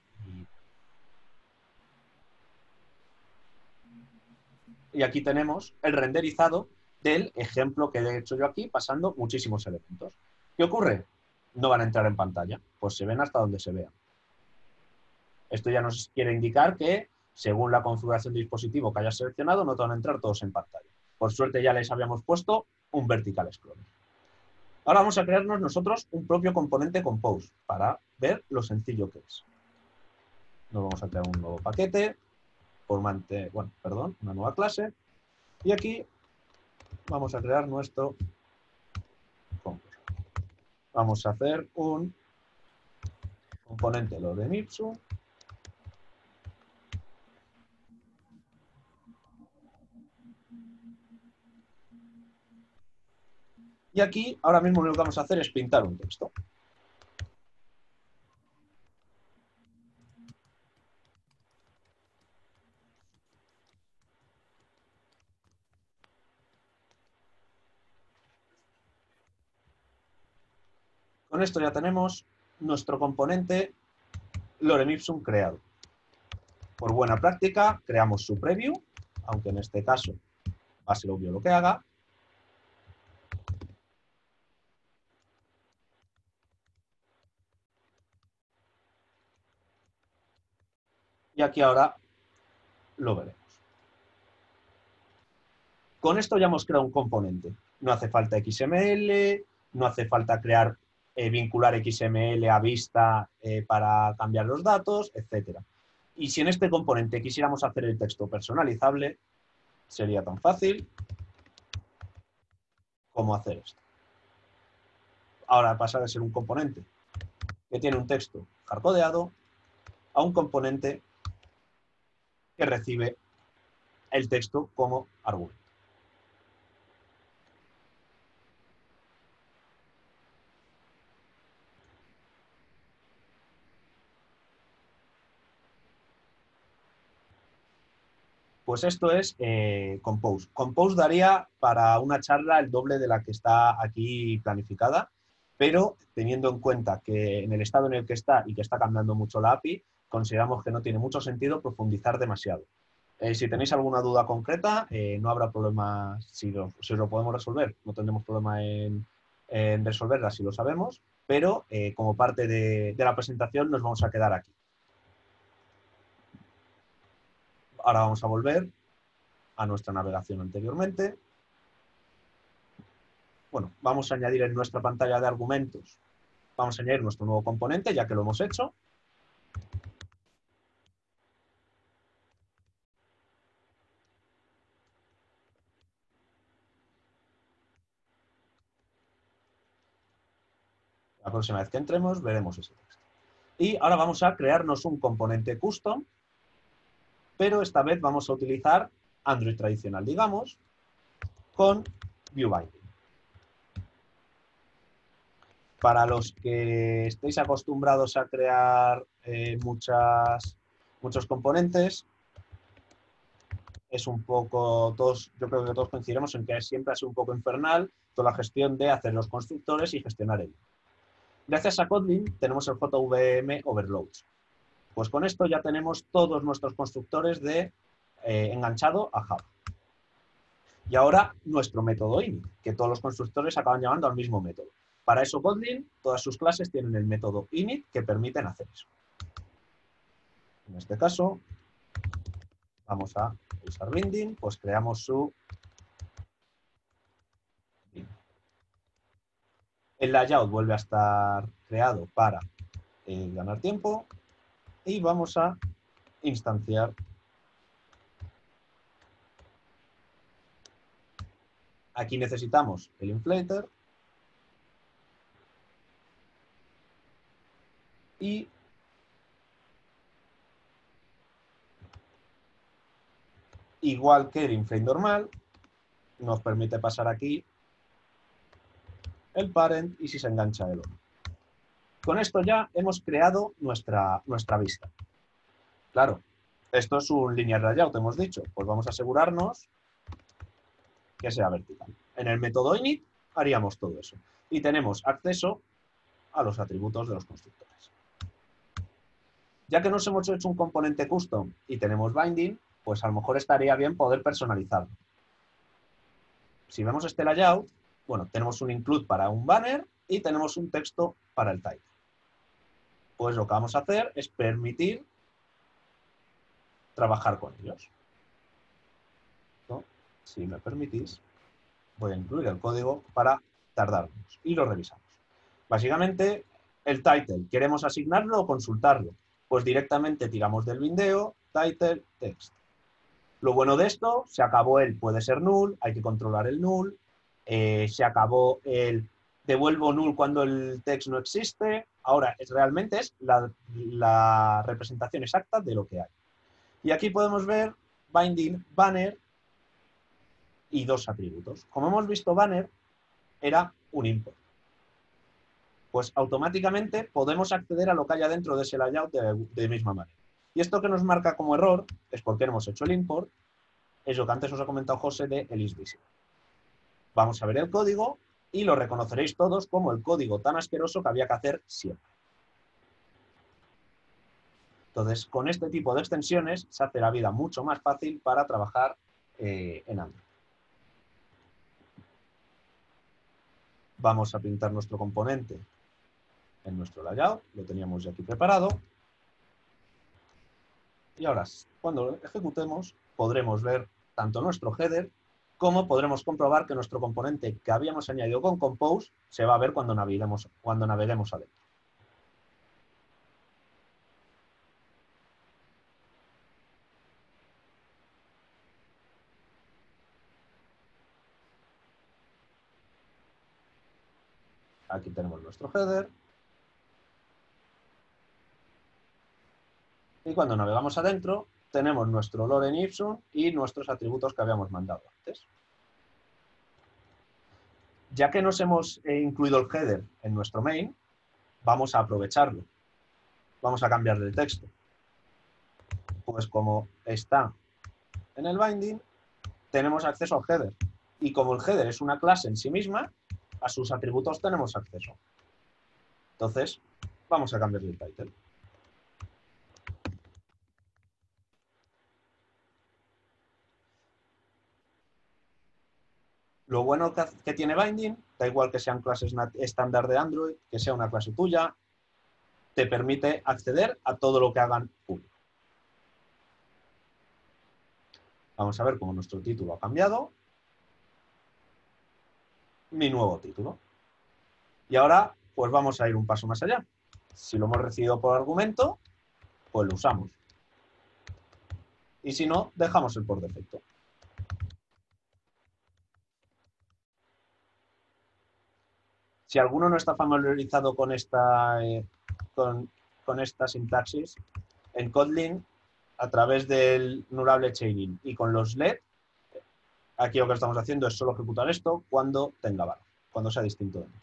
Y aquí tenemos el renderizado del ejemplo que he hecho yo aquí, pasando muchísimos elementos. ¿Qué ocurre? No van a entrar en pantalla, pues se ven hasta donde se vean. Esto ya nos quiere indicar que, según la configuración de dispositivo que hayas seleccionado, no te van a entrar todos en pantalla. Por suerte ya les habíamos puesto un vertical scroll. Ahora vamos a crearnos nosotros un propio componente compose para ver lo sencillo que es. Nos vamos a crear un nuevo paquete, una nueva clase, y aquí vamos a crear nuestro compose. Vamos a hacer un componente lorem ipsum y aquí ahora mismo lo que vamos a hacer es pintar un texto. Con esto ya tenemos nuestro componente lorem ipsum creado. Por buena práctica, creamos su preview, aunque en este caso va a ser obvio lo que haga. Y aquí ahora lo veremos. Con esto ya hemos creado un componente. No hace falta XML, no hace falta vincular XML a vista para cambiar los datos, etc. Y si en este componente quisiéramos hacer el texto personalizable, sería tan fácil como hacer esto. Ahora pasa de ser un componente que tiene un texto hardcodeado a un componente que recibe el texto como argumento. Pues esto es Compose. Compose daría para una charla el doble de la que está aquí planificada, pero teniendo en cuenta que en el estado en el que está y que está cambiando mucho la API, consideramos que no tiene mucho sentido profundizar demasiado. Si tenéis alguna duda concreta, no habrá problema si lo podemos resolver. No tendremos problema en resolverla si lo sabemos, pero como parte de la presentación nos vamos a quedar aquí. Ahora vamos a volver a nuestra navegación anteriormente. Bueno, vamos a añadir en nuestra pantalla de argumentos, vamos a añadir nuestro nuevo componente, ya que lo hemos hecho. La próxima vez que entremos veremos ese texto. Y ahora vamos a crearnos un componente custom, pero esta vez vamos a utilizar Android tradicional, digamos, con ViewBinding. Para los que estéis acostumbrados a crear muchos componentes, es un poco, yo creo que todos coincidiremos en que siempre ha sido un poco infernal toda la gestión de hacer los constructores y gestionar ello. Gracias a Kotlin tenemos el JVM Overloads. Pues con esto ya tenemos todos nuestros constructores enganchado a Java. Y ahora nuestro método init, que todos los constructores acaban llamando al mismo método. Para eso Kotlin, todas sus clases tienen el método init que permiten hacer eso. En este caso, vamos a usar binding, pues creamos su binding. El layout vuelve a estar creado para ganar tiempo y vamos a instanciar Aquí necesitamos el inflator. Y igual que el inflate normal, nos permite pasar aquí el parent y si se engancha el otro. Con esto ya hemos creado nuestra vista. Claro, esto es un linear layout, hemos dicho. Pues vamos a asegurarnos que sea vertical. En el método init haríamos todo eso. Y tenemos acceso a los atributos de los constructores. Ya que nos hemos hecho un componente custom y tenemos binding, pues a lo mejor estaría bien poder personalizarlo. Si vemos este layout, bueno, tenemos un include para un banner y tenemos un texto para el title. Pues lo que vamos a hacer es permitir trabajar con ellos. ¿No? Si me permitís, voy a incluir el código para tardarnos y lo revisamos. Básicamente, el title, ¿queremos asignarlo o consultarlo? Pues directamente tiramos del bindeo, title, text. Lo bueno de esto, se acabó el puede ser null, hay que controlar el null, se acabó el devuelvo null cuando el text no existe, ahora realmente es la representación exacta de lo que hay. Y aquí podemos ver binding, banner y dos atributos. Como hemos visto, banner era un import. Pues automáticamente podemos acceder a lo que haya dentro de ese layout de misma manera. Y esto que nos marca como error es porque hemos hecho el import, es lo que antes os ha comentado José de el isVisible. Vamos a ver el código y lo reconoceréis todos como el código tan asqueroso que había que hacer siempre. Entonces, con este tipo de extensiones se hace la vida mucho más fácil para trabajar en Android. Vamos a pintar nuestro componente en nuestro layout, lo teníamos ya aquí preparado. Y ahora, cuando lo ejecutemos, podremos ver tanto nuestro header como podremos comprobar que nuestro componente que habíamos añadido con Compose se va a ver cuando naveguemos adentro. Aquí tenemos nuestro header. Y cuando navegamos adentro, tenemos nuestro lorem ipsum y nuestros atributos que habíamos mandado antes. Ya que nos hemos incluido el header en nuestro main, vamos a aprovecharlo. Vamos a cambiarle el texto. Pues como está en el binding, tenemos acceso al header. Y como el header es una clase en sí misma, a sus atributos tenemos acceso. Entonces, vamos a cambiarle el title. Lo bueno que tiene Binding, da igual que sean clases estándar de Android, que sea una clase tuya, te permite acceder a todo lo que hagan público. Vamos a ver cómo nuestro título ha cambiado. Mi nuevo título. Y ahora, pues vamos a ir un paso más allá. Si lo hemos recibido por argumento, pues lo usamos. Y si no, dejamos el por defecto. Si alguno no está familiarizado con esta sintaxis, en Kotlin, a través del nullable chaining y con los let, aquí lo que estamos haciendo es solo ejecutar esto cuando tenga valor, cuando sea distinto de mí.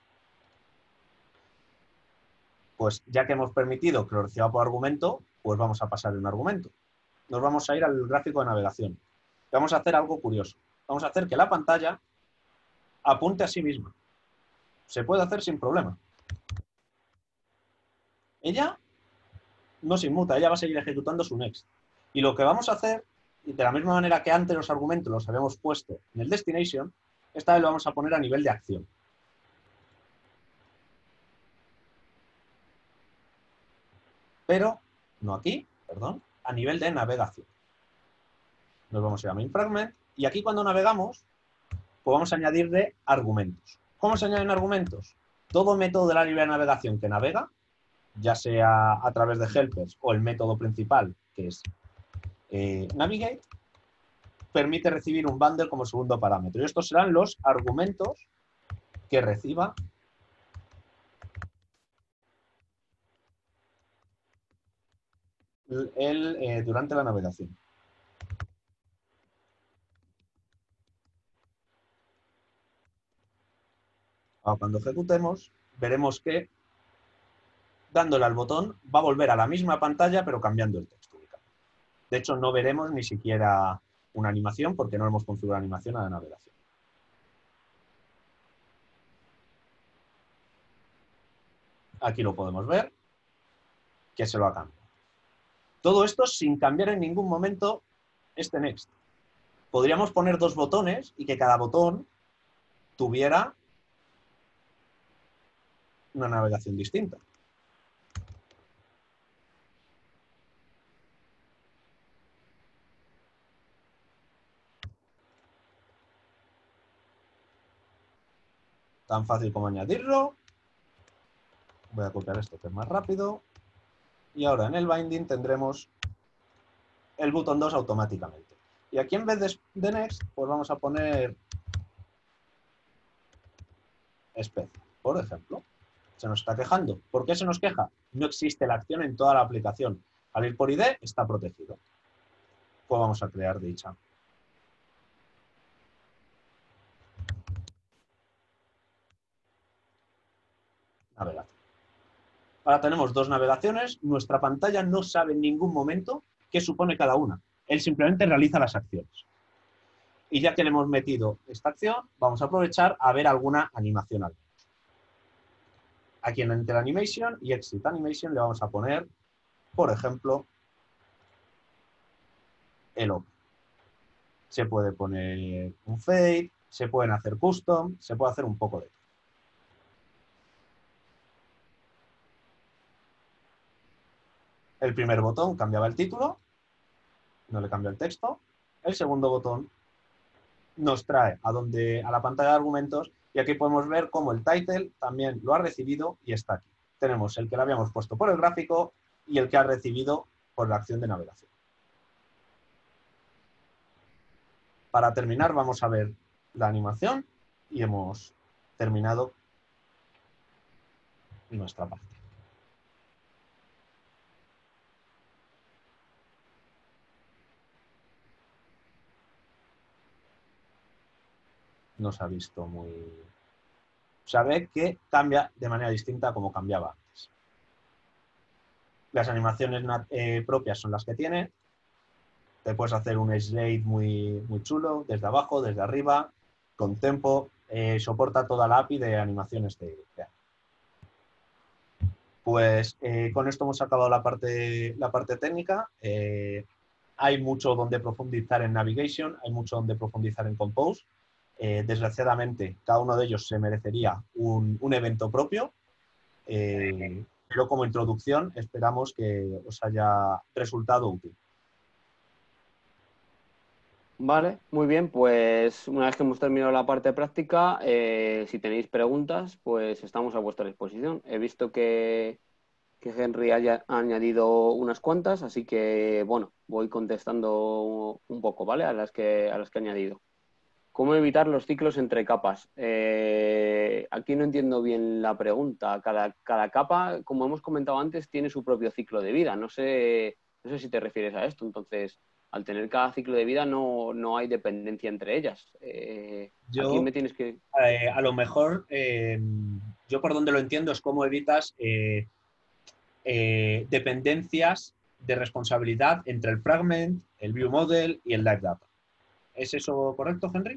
Pues ya que hemos permitido que lo reciba por argumento, pues vamos a pasar un argumento. Nos vamos a ir al gráfico de navegación. Vamos a hacer algo curioso. Vamos a hacer que la pantalla apunte a sí misma. Se puede hacer sin problema. Ella no se inmuta, ella va a seguir ejecutando su next. Y lo que vamos a hacer, y de la misma manera que antes los argumentos los habíamos puesto en el destination, esta vez lo vamos a poner a nivel de acción. Pero, no aquí, perdón, a nivel de navegación. Nos vamos a ir a main fragment y aquí cuando navegamos, pues vamos a añadirle argumentos. ¿Cómo se añaden argumentos? Todo método de la librería de navegación que navega, ya sea a través de helpers o el método principal, que es navigate, permite recibir un bundle como segundo parámetro. Y estos serán los argumentos que reciba durante la navegación. Ahora, cuando ejecutemos, veremos que dándole al botón va a volver a la misma pantalla, pero cambiando el texto. De hecho, no veremos ni siquiera una animación porque no hemos configurado animación a la navegación. Aquí lo podemos ver, que se lo ha cambiado. Todo esto sin cambiar en ningún momento este next. Podríamos poner dos botones y que cada botón tuviera una navegación distinta. Tan fácil como añadirlo. Voy a copiar esto que es más rápido. Y ahora en el binding tendremos el botón 2 automáticamente. Y aquí en vez de next, pues vamos a poner especie, por ejemplo. Se nos está quejando. ¿Por qué se nos queja? No existe la acción en toda la aplicación. Al ir por ID está protegido. Pues vamos a crear dicha. Navegación. Ahora tenemos dos navegaciones. Nuestra pantalla no sabe en ningún momento qué supone cada una. Él simplemente realiza las acciones. Y ya que le hemos metido esta acción, vamos a aprovechar a ver alguna animación al menos. Aquí en Enter Animation y Exit Animation le vamos a poner, por ejemplo, el OK. Se puede poner un fade, se pueden hacer custom, se puede hacer un poco de todo. El primer botón cambiaba el título, no le cambia el texto. El segundo botón nos trae a la pantalla de argumentos y aquí podemos ver cómo el title también lo ha recibido y está aquí. Tenemos el que le habíamos puesto por el gráfico y el que ha recibido por la acción de navegación. Para terminar vamos a ver la animación y hemos terminado nuestra parte. No se ha visto muy... Se ve que cambia de manera distinta a como cambiaba antes. Las animaciones propias son las que tiene. Te puedes hacer un slate muy, muy chulo, desde abajo, desde arriba, con tempo. Soporta toda la API de animaciones de Pues con esto hemos acabado la parte técnica. Hay mucho donde profundizar en Navigation, hay mucho donde profundizar en Compose. Desgraciadamente, cada uno de ellos se merecería un evento propio, pero como introducción esperamos que os haya resultado útil. Vale, muy bien, pues una vez que hemos terminado la parte práctica, si tenéis preguntas, pues estamos a vuestra disposición. He visto que Henry haya añadido unas cuantas, así que, bueno, voy contestando un poco, ¿vale? A las que ha añadido. ¿Cómo evitar los ciclos entre capas? Aquí no entiendo bien la pregunta. Cada capa, como hemos comentado antes, tiene su propio ciclo de vida. No sé si te refieres a esto. Entonces, al tener cada ciclo de vida no hay dependencia entre ellas. Aquí me tienes que... A lo mejor, yo por donde lo entiendo es cómo evitas dependencias de responsabilidad entre el fragment, el view model y el live data. ¿Es eso correcto, Henry?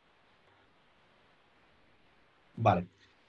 Vale.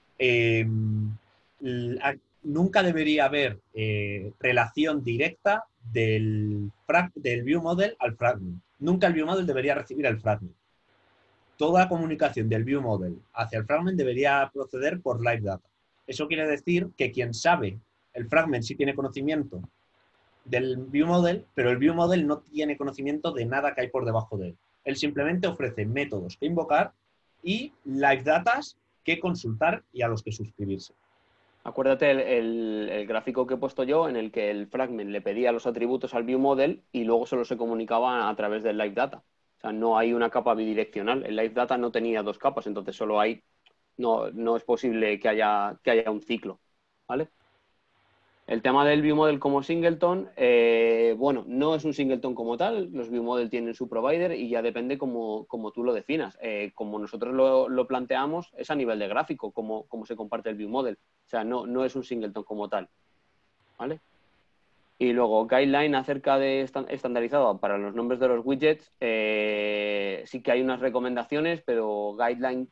Nunca debería haber relación directa del view model al fragment. Nunca el view model debería recibir el fragment. Toda comunicación del view model hacia el fragment debería proceder por live data. Eso quiere decir que quien sabe el fragment sí tiene conocimiento del view model, pero el view model no tiene conocimiento de nada que hay por debajo de él. Él simplemente ofrece métodos que invocar y live datas que consultar y a los que suscribirse. Acuérdate el gráfico que he puesto yo en el que el fragment le pedía los atributos al view model y luego solo se comunicaba a través del live data. O sea, no hay una capa bidireccional. El Live Data no tenía dos capas, entonces solo hay... No es posible que haya un ciclo, ¿vale? El tema del ViewModel como singleton, bueno, no es un singleton como tal, los ViewModel tienen su provider y ya depende como tú lo definas. Como nosotros lo planteamos, es a nivel de gráfico, como se comparte el ViewModel. O sea, no es un singleton como tal, ¿vale? Y luego, guideline acerca de estandarizado para los nombres de los widgets, sí que hay unas recomendaciones, pero guideline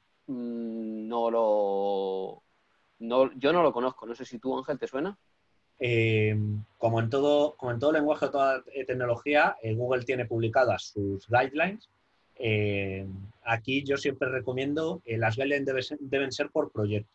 yo no lo conozco. No sé si tú, Ángel, ¿te suena? Como en todo lenguaje o toda tecnología, Google tiene publicadas sus guidelines. Aquí yo siempre recomiendo, las guidelines deben ser por proyecto,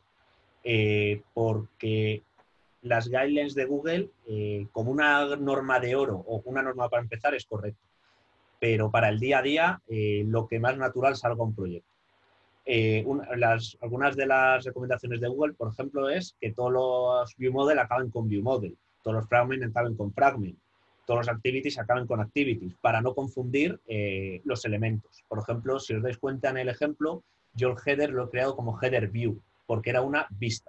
porque las guidelines de Google, como una norma de oro o una norma para empezar, es correcto, pero para el día a día, lo que más natural salga un proyecto. Algunas de las recomendaciones de Google, por ejemplo, es que todos los ViewModel acaben con ViewModel, todos los Fragment acaben con Fragment, todos los Activities acaben con Activities, para no confundir los elementos. Por ejemplo, si os dais cuenta en el ejemplo, yo el header lo he creado como header view, porque era una vista.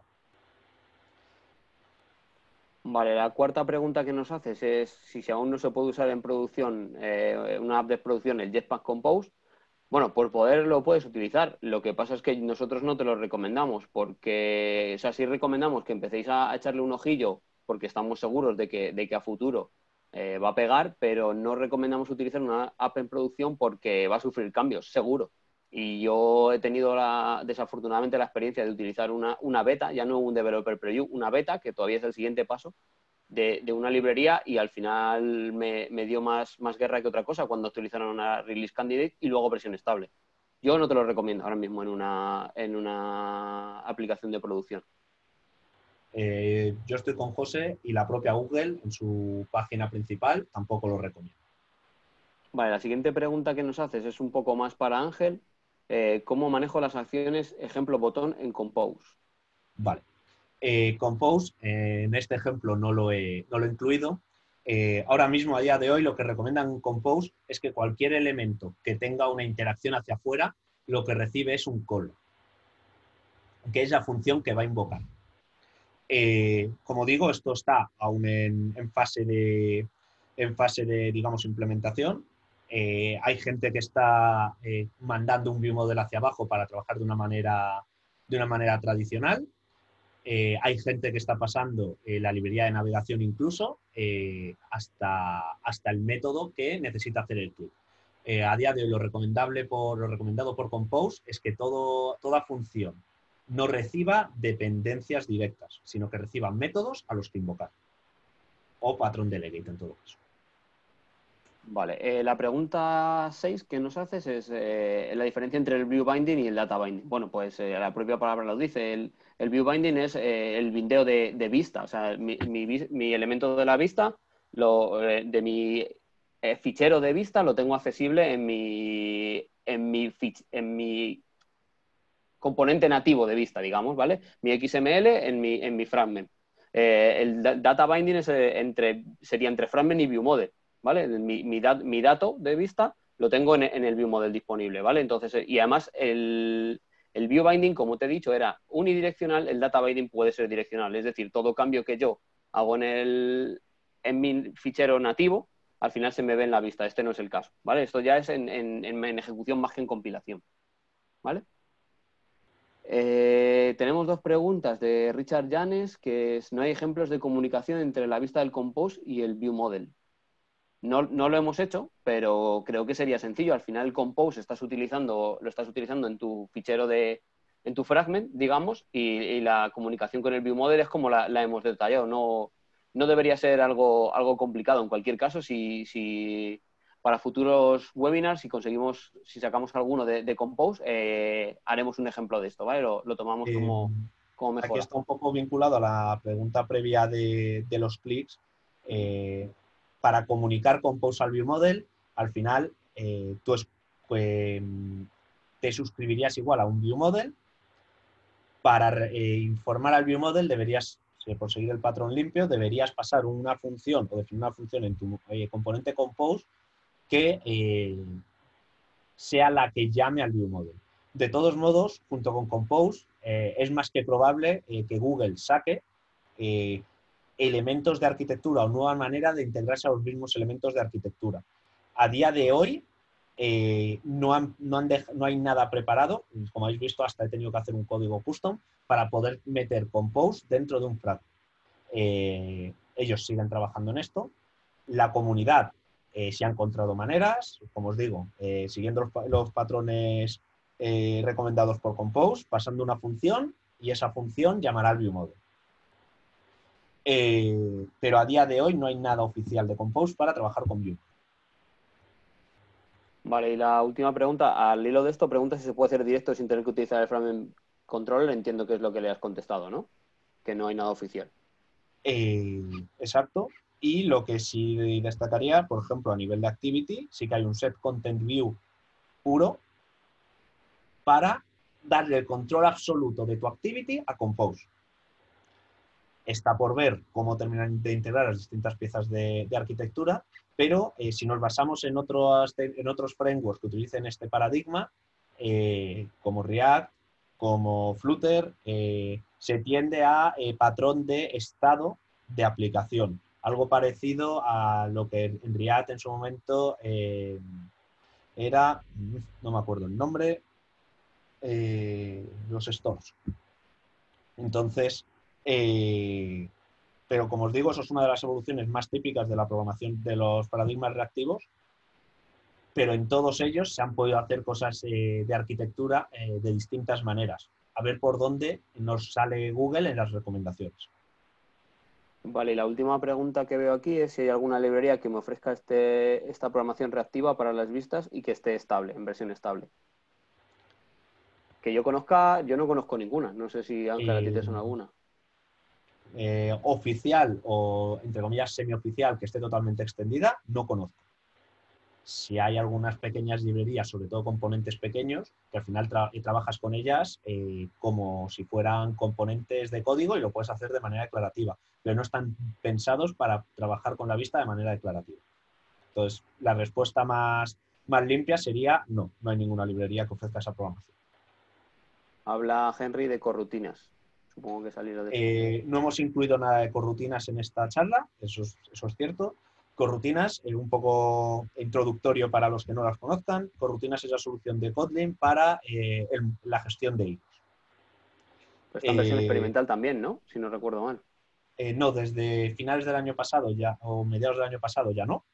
Vale, la cuarta pregunta que nos haces es si aún no se puede usar en producción, una app de producción, el Jetpack Compose. Bueno, por poder lo puedes utilizar. Lo que pasa es que nosotros no te lo recomendamos porque, o sea, sí recomendamos que empecéis a echarle un ojillo porque estamos seguros de que a futuro va a pegar, pero no recomendamos utilizar una app en producción porque va a sufrir cambios, seguro. Y yo he tenido desafortunadamente la experiencia de utilizar una beta, ya no un developer preview, una beta, que todavía es el siguiente paso, de una librería y al final me dio más guerra que otra cosa cuando utilizaron una release candidate y luego versión estable. Yo no te lo recomiendo ahora mismo en una aplicación de producción. Yo estoy con José y la propia Google en su página principal tampoco lo recomienda. Vale, la siguiente pregunta que nos haces es un poco más para Ángel. ¿Cómo manejo las acciones ejemplo botón en Compose? Vale. Compose, en este ejemplo no lo he incluido. Ahora mismo, a día de hoy, lo que recomiendan Compose es que cualquier elemento que tenga una interacción hacia afuera, lo que recibe es un call, que es la función que va a invocar. Como digo, esto está aún en fase de, digamos, implementación. Hay gente que está mandando un ViewModel hacia abajo para trabajar de una manera tradicional. Hay gente que está pasando la librería de navegación incluso hasta el método que necesita hacer el clic. A día de hoy lo recomendado por Compose es que toda función no reciba dependencias directas, sino que reciba métodos a los que invocar. O patrón delegate en todo caso. Vale, la pregunta 6 que nos haces es la diferencia entre el view binding y el data binding. Bueno, pues la propia palabra lo dice. El view binding es el bindeo de vista. O sea, mi elemento de la vista, de mi fichero de vista, lo tengo accesible en mi componente nativo de vista, digamos, ¿vale? Mi XML en mi fragment. El data binding sería entre fragment y ViewModel, ¿vale? Mi dato de vista lo tengo en el ViewModel disponible, ¿vale? Entonces, y además el view binding, como te he dicho, era unidireccional, el data binding puede ser direccional, es decir, todo cambio que yo hago en mi fichero nativo, al final se me ve en la vista. Este no es el caso, ¿vale? Esto ya es en ejecución más que en compilación, ¿vale? Tenemos dos preguntas de Richard Llanes, que es: no hay ejemplos de comunicación entre la vista del Compose y el ViewModel. No lo hemos hecho, pero creo que sería sencillo. Al final el Compose lo estás utilizando en tu fichero en tu fragment, digamos, y la comunicación con el ViewModel es como la hemos detallado. No debería ser algo complicado. En cualquier caso, si para futuros webinars, si sacamos alguno de Compose, haremos un ejemplo de esto, ¿vale? Lo tomamos como mejora. Aquí está un poco vinculado a la pregunta previa de los clics. Para comunicar Compose al ViewModel, al final tú te suscribirías igual a un ViewModel. Para informar al ViewModel deberías, por seguir el patrón limpio, deberías pasar una función o definir una función en tu componente Compose que sea la que llame al ViewModel. De todos modos, junto con Compose, es más que probable que Google saque elementos de arquitectura o nueva manera de integrarse a los mismos elementos de arquitectura. A día de hoy no hay nada preparado. Como habéis visto, hasta he tenido que hacer un código custom para poder meter Compose dentro de un frac. Ellos siguen trabajando en esto. La comunidad se ha encontrado maneras, como os digo, siguiendo los patrones recomendados por Compose, pasando una función y esa función llamará al ViewModel. Pero a día de hoy no hay nada oficial de Compose para trabajar con Vue. Vale, y la última pregunta, al hilo de esto, pregunta si se puede hacer directo sin tener que utilizar el frame controller. Entiendo que es lo que le has contestado, ¿no? Que no hay nada oficial. Exacto. Y lo que sí destacaría, por ejemplo, a nivel de Activity, sí que hay un set Content View puro para darle el control absoluto de tu Activity a Compose. Está por ver cómo terminan de integrar las distintas piezas de arquitectura, pero si nos basamos en otros frameworks que utilicen este paradigma, como React, como Flutter, se tiende a patrón de estado de aplicación. Algo parecido a lo que en React en su momento era, no me acuerdo el nombre, los stores. Entonces, pero como os digo, eso es una de las evoluciones más típicas de la programación de los paradigmas reactivos, pero en todos ellos se han podido hacer cosas de arquitectura de distintas maneras. A ver por dónde nos sale Google en las recomendaciones. Vale, y la última pregunta que veo aquí es si hay alguna librería que me ofrezca esta programación reactiva para las vistas y que esté estable, en versión estable. Que yo conozca, yo no conozco ninguna. No sé si, Ángel, a ti te suena alguna. Oficial o, entre comillas, semioficial que esté totalmente extendida, no conozco. Si hay algunas pequeñas librerías, sobre todo componentes pequeños, que al final trabajas con ellas como si fueran componentes de código y lo puedes hacer de manera declarativa, pero no están pensados para trabajar con la vista de manera declarativa. Entonces, la respuesta más limpia sería no hay ninguna librería que ofrezca esa programación. Habla Henry de corrutinas. Supongo que saliera de eso. No hemos incluido nada de corrutinas en esta charla, eso es cierto. Corrutinas, un poco introductorio para los que no las conozcan. Corrutinas es la solución de Kotlin para la gestión de hilos. Pero está en versión experimental también, ¿no? Si no recuerdo mal. No, desde finales del año pasado ya, o mediados del año pasado ya no.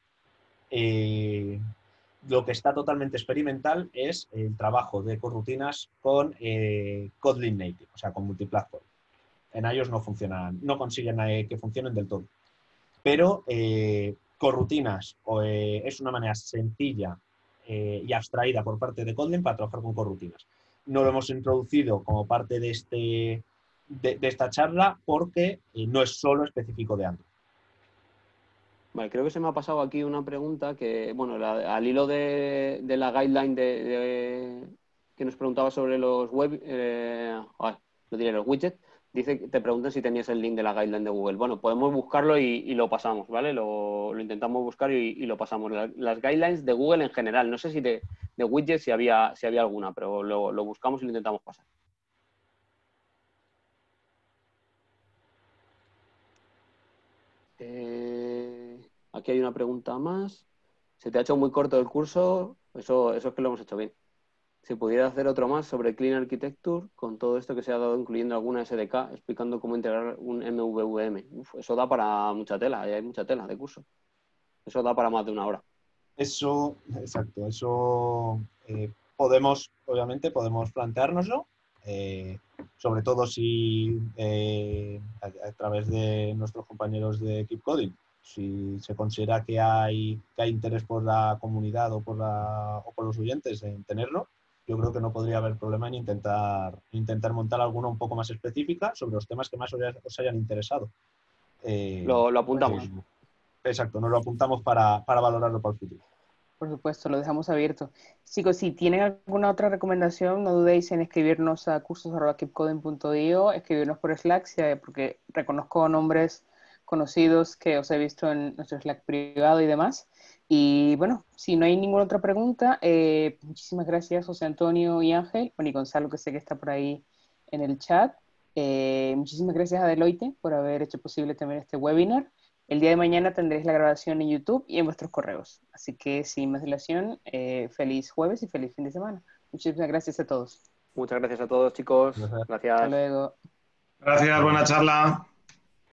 Lo que está totalmente experimental es el trabajo de corrutinas con Kotlin Native, o sea, con multiplatform. En iOS no funcionan, no consiguen que funcionen del todo. Pero corrutinas es una manera sencilla y abstraída por parte de Kotlin para trabajar con corrutinas. No lo hemos introducido como parte de esta charla porque no es solo específico de Android. Vale, creo que se me ha pasado aquí una pregunta que, bueno, al hilo de la guideline que nos preguntaba sobre los los widgets, te preguntan si tenías el link de la guideline de Google. Bueno, podemos buscarlo y lo pasamos, ¿vale? Lo intentamos buscar y lo pasamos. Las guidelines de Google en general, no sé si de widgets si había alguna, pero lo buscamos y lo intentamos pasar. Aquí hay una pregunta más. ¿Se te ha hecho muy corto el curso? Eso es que lo hemos hecho bien. Si pudiera hacer otro más sobre Clean Architecture, con todo esto que se ha dado, incluyendo alguna SDK, explicando cómo integrar un MVVM. Eso da para mucha tela, hay mucha tela de curso. Eso da para más de una hora. Eso, exacto, eso obviamente podemos planteárnoslo, sobre todo si a través de nuestros compañeros de Keep Coding, si se considera que hay interés por la comunidad o por los oyentes en tenerlo, yo creo que no podría haber problema en intentar montar alguna un poco más específica sobre los temas que más os hayan interesado. Lo apuntamos. Exacto, nos lo apuntamos para valorarlo para el futuro. Por supuesto, lo dejamos abierto. Chicos, si tienen alguna otra recomendación, no dudéis en escribirnos a cursos@keepcoding.io, escribirnos por Slack, porque reconozco nombres conocidos que os he visto en nuestro Slack privado y demás. Y bueno, si no hay ninguna otra pregunta, muchísimas gracias José Antonio y Ángel, bueno, y Gonzalo, que sé que está por ahí en el chat. Muchísimas gracias a Deloitte por haber hecho posible también este webinar. El día de mañana tendréis la grabación en YouTube y en vuestros correos. Así que sin más dilación, feliz jueves y feliz fin de semana. Muchísimas gracias a todos. Muchas gracias a todos, chicos. Gracias. Hasta Gracias. luego. Gracias, buena charla.